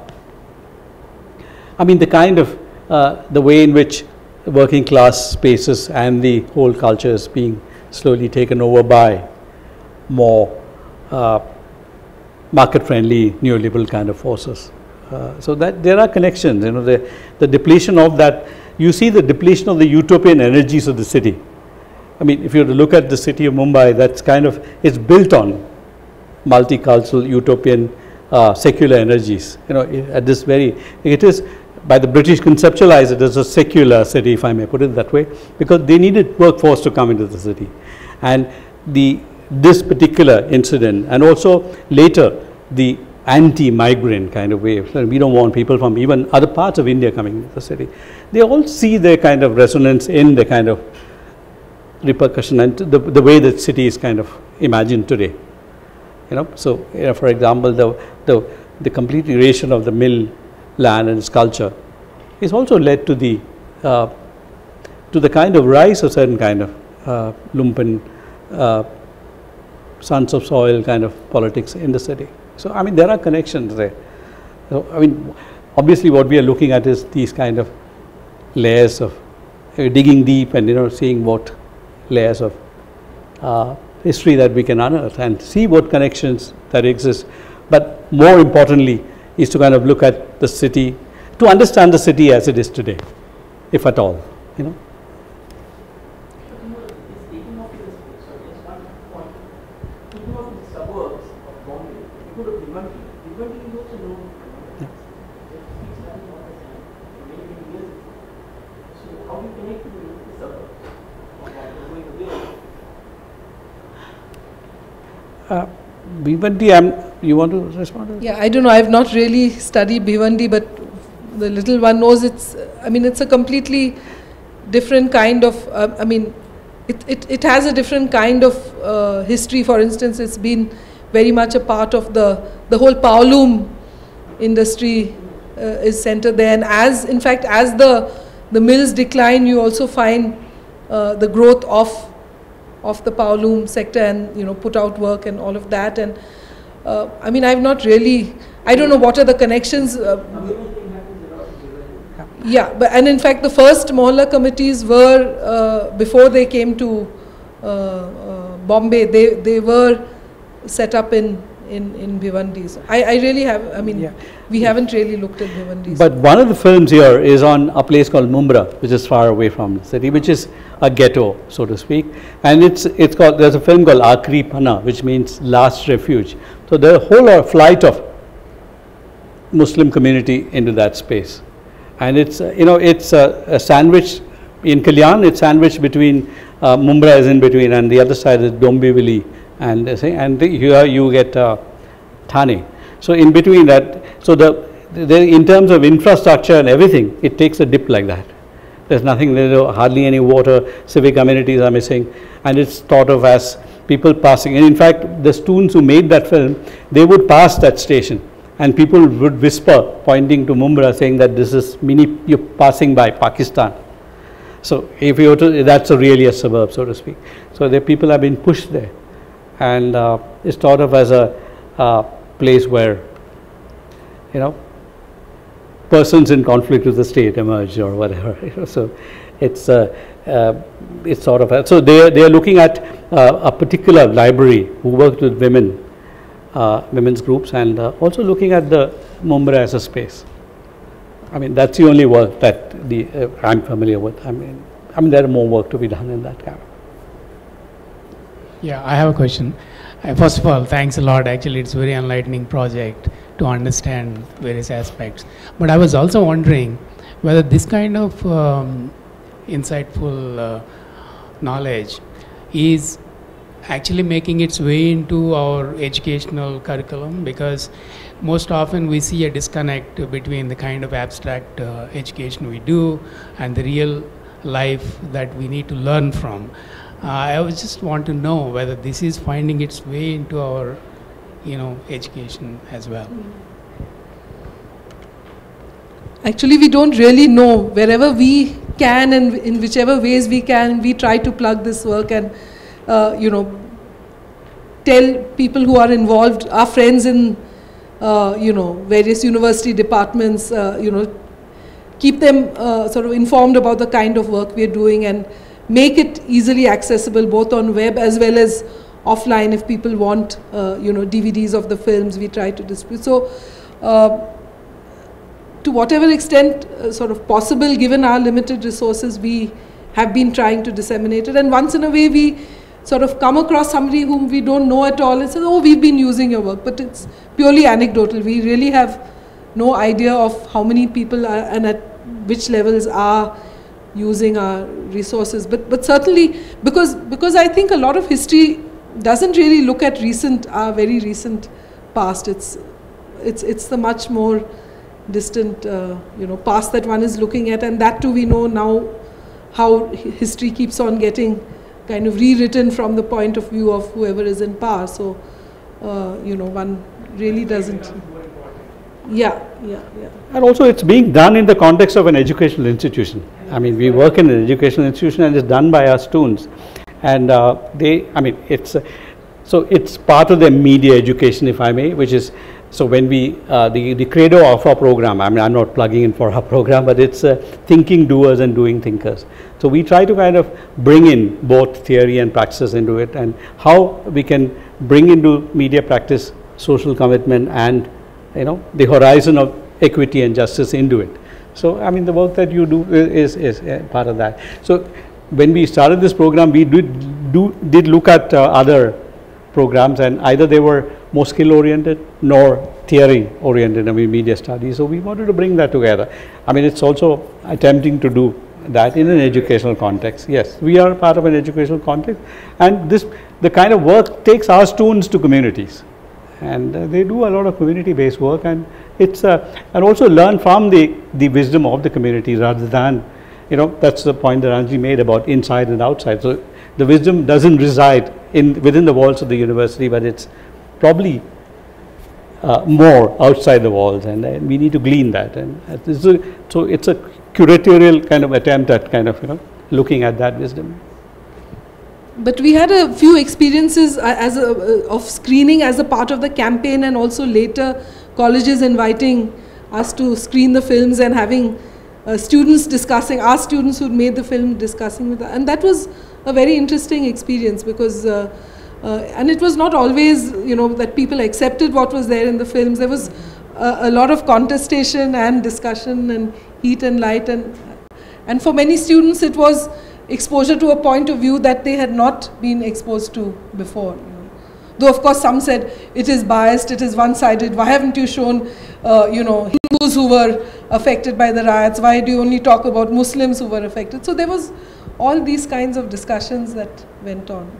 I mean, the kind of, uh, the way in which working class spaces and the whole culture is being slowly taken over by more uh, market-friendly, neoliberal kind of forces. Uh, so that there are connections, you know, the, the depletion of that, you see the depletion of the utopian energies of the city. I mean, if you were to look at the city of Mumbai, that's kind of, it's built on multicultural, utopian, uh, secular energies. You know, at this very, it is, by the British conceptualize it as a secular city, if I may put it that way, because they needed workforce to come into the city. And the, this particular incident, and also later, the anti-migrant kind of wave. So we don't want people from even other parts of India coming into the city. They all see their kind of resonance in the kind of repercussion and the, the way the city is kind of imagined today. You know, so you know, for example, the, the, the complete erasure of the mill land and its culture is also led to the, uh, to the kind of rise of certain kind of uh, lumpen, uh, sons of soil kind of politics in the city. So, I mean, there are connections there. So, I mean, obviously what we are looking at is these kind of layers of uh, digging deep and, you know, seeing what layers of uh, history that we can unearth and see what connections that exist. But more importantly is to kind of look at the city, to understand the city as it is today, if at all, you know. Uh, Bhiwandi, I'm, you want to respond to that? Yeah, I don't know, I've not really studied Bhiwandi, but the little one knows it's, I mean, it's a completely different kind of, uh, I mean, it, it, it has a different kind of uh, history. For instance, it's been very much a part of the, the whole powerloom industry uh, is centered there. And as, in fact, as the, the mills decline, you also find uh, the growth of of the powerloom sector and, you know, put out work and all of that. And uh, I mean, I've not really, I don't know what are the connections. Uh, yeah, but and in fact, the first Mohalla committees were, uh, before they came to uh, uh, Bombay, they, they were set up in, in, in Bhiwandi. So I, I really have, I mean, yeah. we haven't really looked at Bhiwandi. But one of the films here is on a place called Mumbra, which is far away from the city, which is a ghetto, so to speak. And it's, it's called, there's a film called Akhri Pana, which means last refuge. So there's a whole lot of flight of Muslim community into that space. And it's, uh, you know, it's a, a sandwich, in Kalyan, it's sandwiched between, uh, Mumbra is in between, and the other side is Dombivli, and, and here you get uh, Thane. So in between that, so the, the, in terms of infrastructure and everything, it takes a dip like that. There's nothing, there's hardly any water, civic amenities are missing, and it's thought of as people passing. And in fact, the students who made that film, they would pass that station, and people would whisper, pointing to Mumbra, saying that this is mini, you're passing by Pakistan. So if you were to, that's a really a suburb, so to speak. So the people have been pushed there, and uh, it's thought of as a uh, place where, you know, persons in conflict with the state emerge or whatever. You know, so it's uh, uh, it's sort of a, so they they are looking at uh, a particular library who worked with women, uh, women's groups, and uh, also looking at the Mumbai as a space. I mean, that's the only work that the uh, I'm familiar with. I mean. I mean, there are more work to be done in that kind of. Yeah, I have a question. Uh, first of all, thanks a lot. Actually, it's a very enlightening project to understand various aspects. But I was also wondering whether this kind of um, insightful uh, knowledge is actually making its way into our educational curriculum, because most often we see a disconnect between the kind of abstract uh, education we do and the real life that we need to learn from. Uh, I was just want to know whether this is finding its way into our, you know, education as well. Actually, we don't really know. Wherever we can and in whichever ways we can, we try to plug this work and, uh, you know, tell people who are involved, our friends in, uh, you know, various university departments, uh, you know, keep them uh, sort of informed about the kind of work we are doing and make it easily accessible both on web as well as offline. If people want, uh, you know, D V Ds of the films, we try to distribute. So, uh, to whatever extent uh, sort of possible, given our limited resources, we have been trying to disseminate it. And once in a way, we sort of come across somebody whom we don't know at all and say, oh, we've been using your work. But it's purely anecdotal. We really have no idea of how many people are and at which levels are using our resources. But but certainly, because because I think a lot of history doesn't really look at recent, our very recent past. It's it's it's the much more distant, uh, you know, past that one is looking at, and that too we know now how history keeps on getting kind of rewritten from the point of view of whoever is in power. So, uh, you know, one really doesn't. Yeah, yeah, yeah. And also it's being done in the context of an educational institution. I mean, we work in an educational institution and it's done by our students. And uh, they, I mean, it's, uh, so it's part of the media education, if I may, which is, so when we, uh, the, the credo of our program, I mean, I'm not plugging in for our program, but it's uh, thinking doers and doing thinkers. So we try to kind of bring in both theory and practices into it, and how we can bring into media practice social commitment and, you know, the horizon of equity and justice into it. So, I mean, the work that you do is, is, is part of that. So, when we started this program, we did, do, did look at uh, other programs, and either they were more skill oriented nor theory oriented, I mean, media studies. So, we wanted to bring that together. I mean, it's also attempting to do that in an educational context. Yes, we are part of an educational context, and this, the kind of work takes our students to communities. And uh, they do a lot of community-based work, and it's uh, and also learn from the the wisdom of the community rather than, you know, that's the point that Anjali made about inside and outside. So the wisdom doesn't reside in within the walls of the university, but it's probably uh, more outside the walls, and uh, we need to glean that. And uh, this is a, so it's a curatorial kind of attempt at kind of, you know, looking at that wisdom. But we had a few experiences as a, of screening as a part of the campaign, and also later colleges inviting us to screen the films and having uh, students discussing, our students who made the film discussing with us. And that was a very interesting experience, because, uh, uh, and it was not always, you know, that people accepted what was there in the films. There was a, a lot of contestation and discussion and heat and light. And, and for many students it was exposure to a point of view that they had not been exposed to before. You know. Though of course some said it is biased, it is one-sided. Why haven't you shown, uh, you know, Hindus who were affected by the riots? Why do you only talk about Muslims who were affected? So there was all these kinds of discussions that went on.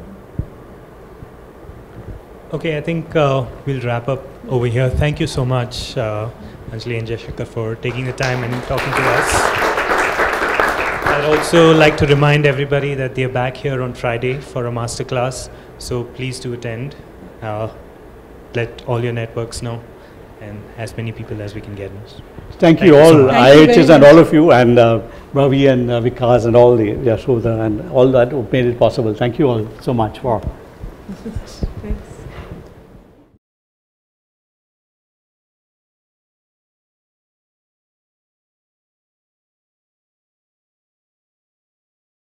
Okay, I think uh, we'll wrap up over here. Thank you so much, uh, Anjali and Jayasankar, for taking the time and talking to us. I'd also like to remind everybody that they're back here on Friday for a masterclass, so please do attend. Uh, let all your networks know, and as many people as we can get. Thank, Thank you, you all, so I I H S and all of you, and uh, Ravi and uh, Vikas and all the Yashoda and all that who made it possible. Thank you all so much for this.